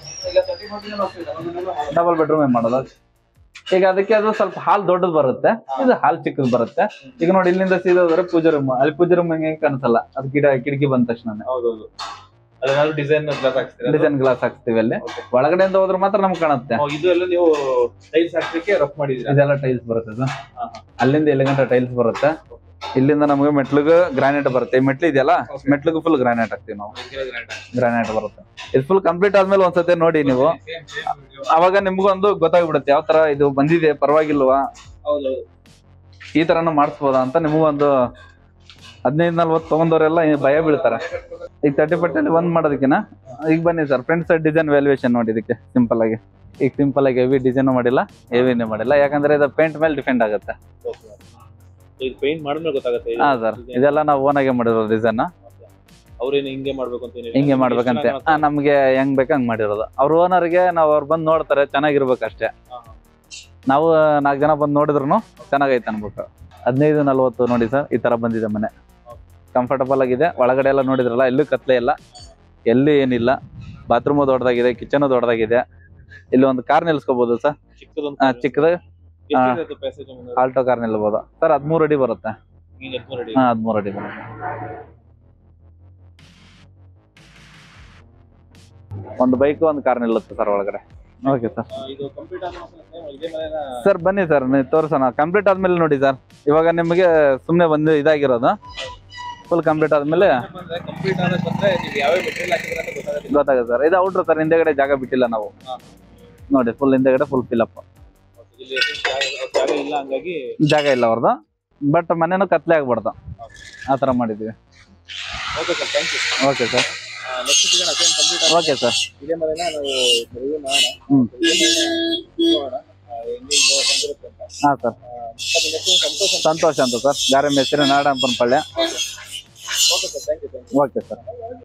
ಡಬಲ್ ಬೆಡ್ರೂಮ್ ಏನ್ ಮಾಡೋದು. ಈಗ ಅದಕ್ಕೆ ಅದು ಸ್ವಲ್ಪ ಹಾಲ್ ದೊಡ್ಡದು ಬರುತ್ತೆ, ಇದು ಹಾಲ್ ಚಿಕ್ಕದು ಬರುತ್ತೆ. ಈಗ ನೋಡಿ, ಇಲ್ಲಿಂದ ಸೀದಾ ಹೋದ್ರೆ ಪೂಜೆ ರೂಮ್, ಅಲ್ಲಿ ಪೂಜೆ ರೂಮ್ ಹೆಂಗೆ ಕಾಣಿಸಲ್ಲ, ಅದು ಗಿಡ ಕಿಟಕಿ ಬಂದ ತಕ್ಷಣ
ಡಿಸೈನ್ ಗ್ಲಾಸ್ ಹಾಕ್ಸ್ತೀವಿ.
ಡಿಸೈನ್ ಗ್ಲಾಸ್ ಹಾಕ್ಸ್ತೀವಿ. ಅಲ್ಲಿ ಒಳಗಡೆಯಿಂದ ಹೋದ್ರೆ ಮಾತ್ರ ನಮ್ಗೆ ಕಾಣುತ್ತೆ.
ಇದೆಲ್ಲ ನೀವು ಟೈಲ್ಸ್ ಹಾಕ್ಲಿಕ್ಕೆ ರಫ್ ಮಾಡಿದ್ರಿ,
ಇದೆಲ್ಲ ಟೈಲ್ಸ್ ಬರುತ್ತೆ ಸರ್. ಅಲ್ಲಿಂದ ಎಲ್ಲಿ ಗಂಟೆ ಟೈಲ್ಸ್ ಬರುತ್ತೆ. ಇಲ್ಲಿಂದ ನಮಗೆ ಮೆಟ್ಲಿಗೆ ಗ್ರಾನೈಟ್ ಬರುತ್ತೆ. ಈ ಮೆಟ್ಲು ಇದೆಯಲ್ಲ, ಮೆಟ್ಲಿಗೆ ಫುಲ್ ಗ್ರಾನೈಟ್ ಹಾಕ್ತಿವಿ ನಾವು. ಗ್ರಾನೈಟ್ ಬರುತ್ತೆ. ಇದು ಫುಲ್ ಕಂಪ್ಲೀಟ್ ಆದ್ಮೇಲೆ ಒಂದ್ಸತಿ ನೋಡಿ ನೀವು, ಅವಾಗ ನಿಮ್ಗೊಂದು ಗೊತ್ತಾಗ್ಬಿಡುತ್ತೆ ಯಾವ ತರ ಇದು ಬಂದಿದೆ, ಪರವಾಗಿಲ್ವಾ, ಈ ತರನು ಮಾಡಿಸ್ಬೋದಾ ಅಂತ ನಿಮಗೊಂದು ಹದಿನೈದು ನಲ್ವತ್ತು ತಗೊಂಡವರೆಲ್ಲ ಭಯ ಬೀಳ್ತಾರೆ. ಈಗ ತರ್ಟಿ ಪಟ್ಟಲ್ಲಿ ಒಂದ್ ಮಾಡೋದಕ್ಕಿನ ಈಗ ಬನ್ನಿ sir, front side design valuation ನೋಡಿ. ಇದಕ್ಕೆ ಸಿಂಪಲ್ ಆಗಿ, ಈಗ ಸಿಂಪಲ್ ಆಗಿ ಹೆವಿ ಡಿಸೈನ್ ಮಾಡಿಲ್ಲ, ಹೆವಿನೇ ಮಾಡಿಲ್ಲ, ಯಾಕಂದ್ರೆ ಇದು ಪೇಂಟ್ ಮೇಲೆ ಡಿಪೆಂಡ್ ಆಗುತ್ತೆ.
ಪೇಂಟ್ ಮಾಡಿದ್ಮೇಲೆ ಗೊತ್ತಾಗುತ್ತೆ.
ಹಾ ಸರ್, ಇದೆಲ್ಲ ನಾವು ಓನ್ ಆಗಿ ಮಾಡಿರೋದು ಡಿಸೈನ್.
ಅವ್ರೇನು ಹಿಂಗೆ ಮಾಡ್ಬೇಕು ಅಂತ
ಹಿಂಗೆ ಮಾಡ್ಬೇಕಂತೆ ನಮ್ಗೆ ಹೆಂಗ್ ಬೇಕು ಹಂಗ್ ಮಾಡಿರೋದು. ಅವ್ರ ಓನರ್ಗೆ ನಾವು ಅವ್ರು ಬಂದು ನೋಡ್ತಾರೆ, ಚೆನ್ನಾಗಿರ್ಬೇಕಷ್ಟೇ. ನಾವು ನಾಲ್ಕು ಜನ ಬಂದು ನೋಡಿದ್ರು ಚೆನ್ನಾಗೈತೆ ಅನ್ಬೇಕು. ಹದಿನೈದು ನಲ್ವತ್ತು ನೋಡಿ ಸರ್, ಈ ತರ ಬಂದಿದೆ ಮನೆ. ಕಂಫರ್ಟಬಲ್ ಆಗಿದೆ. ಒಳಗಡೆ ಎಲ್ಲ ನೋಡಿದ್ರಲ್ಲ, ಎಲ್ಲೂ ಕತ್ಲೆ ಇಲ್ಲ, ಎಲ್ಲೂ ಏನಿಲ್ಲ. ಬಾತ್ರೂಮು ದೊಡ್ಡದಾಗಿದೆ, ಕಿಚನ್ ದೊಡ್ಡದಾಗಿದೆ. ಇಲ್ಲಿ ಒಂದು ಕಾರ್ ನಿಲ್ಸ್ಕೋಬಹುದು ಸರ್, ಚಿಕ್ಕದ ಆಲ್ಟೋ ಕಾರ್ ನಿಲ್ಬಹುದು ಸರ್. ಹದಿಮೂರು ಅಡಿ ಬರುತ್ತೆ. ಹಾ ಹದಿಮೂರು ಅಡಿ ಬರುತ್ತೆ. ಒಂದು ಬೈಕ್ ಒಂದು ಕಾರ್ ನಿಲ್ಲುತ್ತೆ ಸರ್ ಒಳಗಡೆ. Okay sir. ಸರ್ ಬನ್ನಿ ಸರ್, ನೀವು ತೋರಿಸೋಣ. ಕಂಪ್ಲೀಟ್ ಆದ್ಮೇಲೆ ನೋಡಿ ಸರ್, ಇವಾಗ ನಿಮಗೆ ಸುಮ್ಮನೆ ಬಂದು ಇದಾಗಿರೋದು. ಫುಲ್ ಕಂಪ್ಲೀಟ್ ಆದ್ಮೇಲೆ ಗೊತ್ತಾಗುತ್ತೆ ಸರ್. ಇದು ಔಟ್ರು ಸರ್, ಹಿಂದೆಗಡೆ ಜಾಗ ಬಿಟ್ಟಿಲ್ಲ ನಾವು ನೋಡಿ. ಫುಲ್ ಹಿಂದೆಗಡೆ ಫುಲ್ ಫಿಲಪ್, ಜಾಗ ಇಲ್ಲ ಅವ್ರದ್ದು. ಬಟ್ ಮನೇನು ಕತ್ಲೆ ಆಗ್ಬಾರ್ದು, ಆ ಥರ ಮಾಡಿದ್ವಿ. Okay sir. Okay sir. ಹ್ಮ್ ಹಾ ಸರ್, ಸಂತೋಷ ಅಂತ ಸರ್. ಗಾರೆ ಮೇಸ್ತ್ರಿ ನಾರಾಯಣಪುರ ಪಳ್ಳಿ. Okay sir.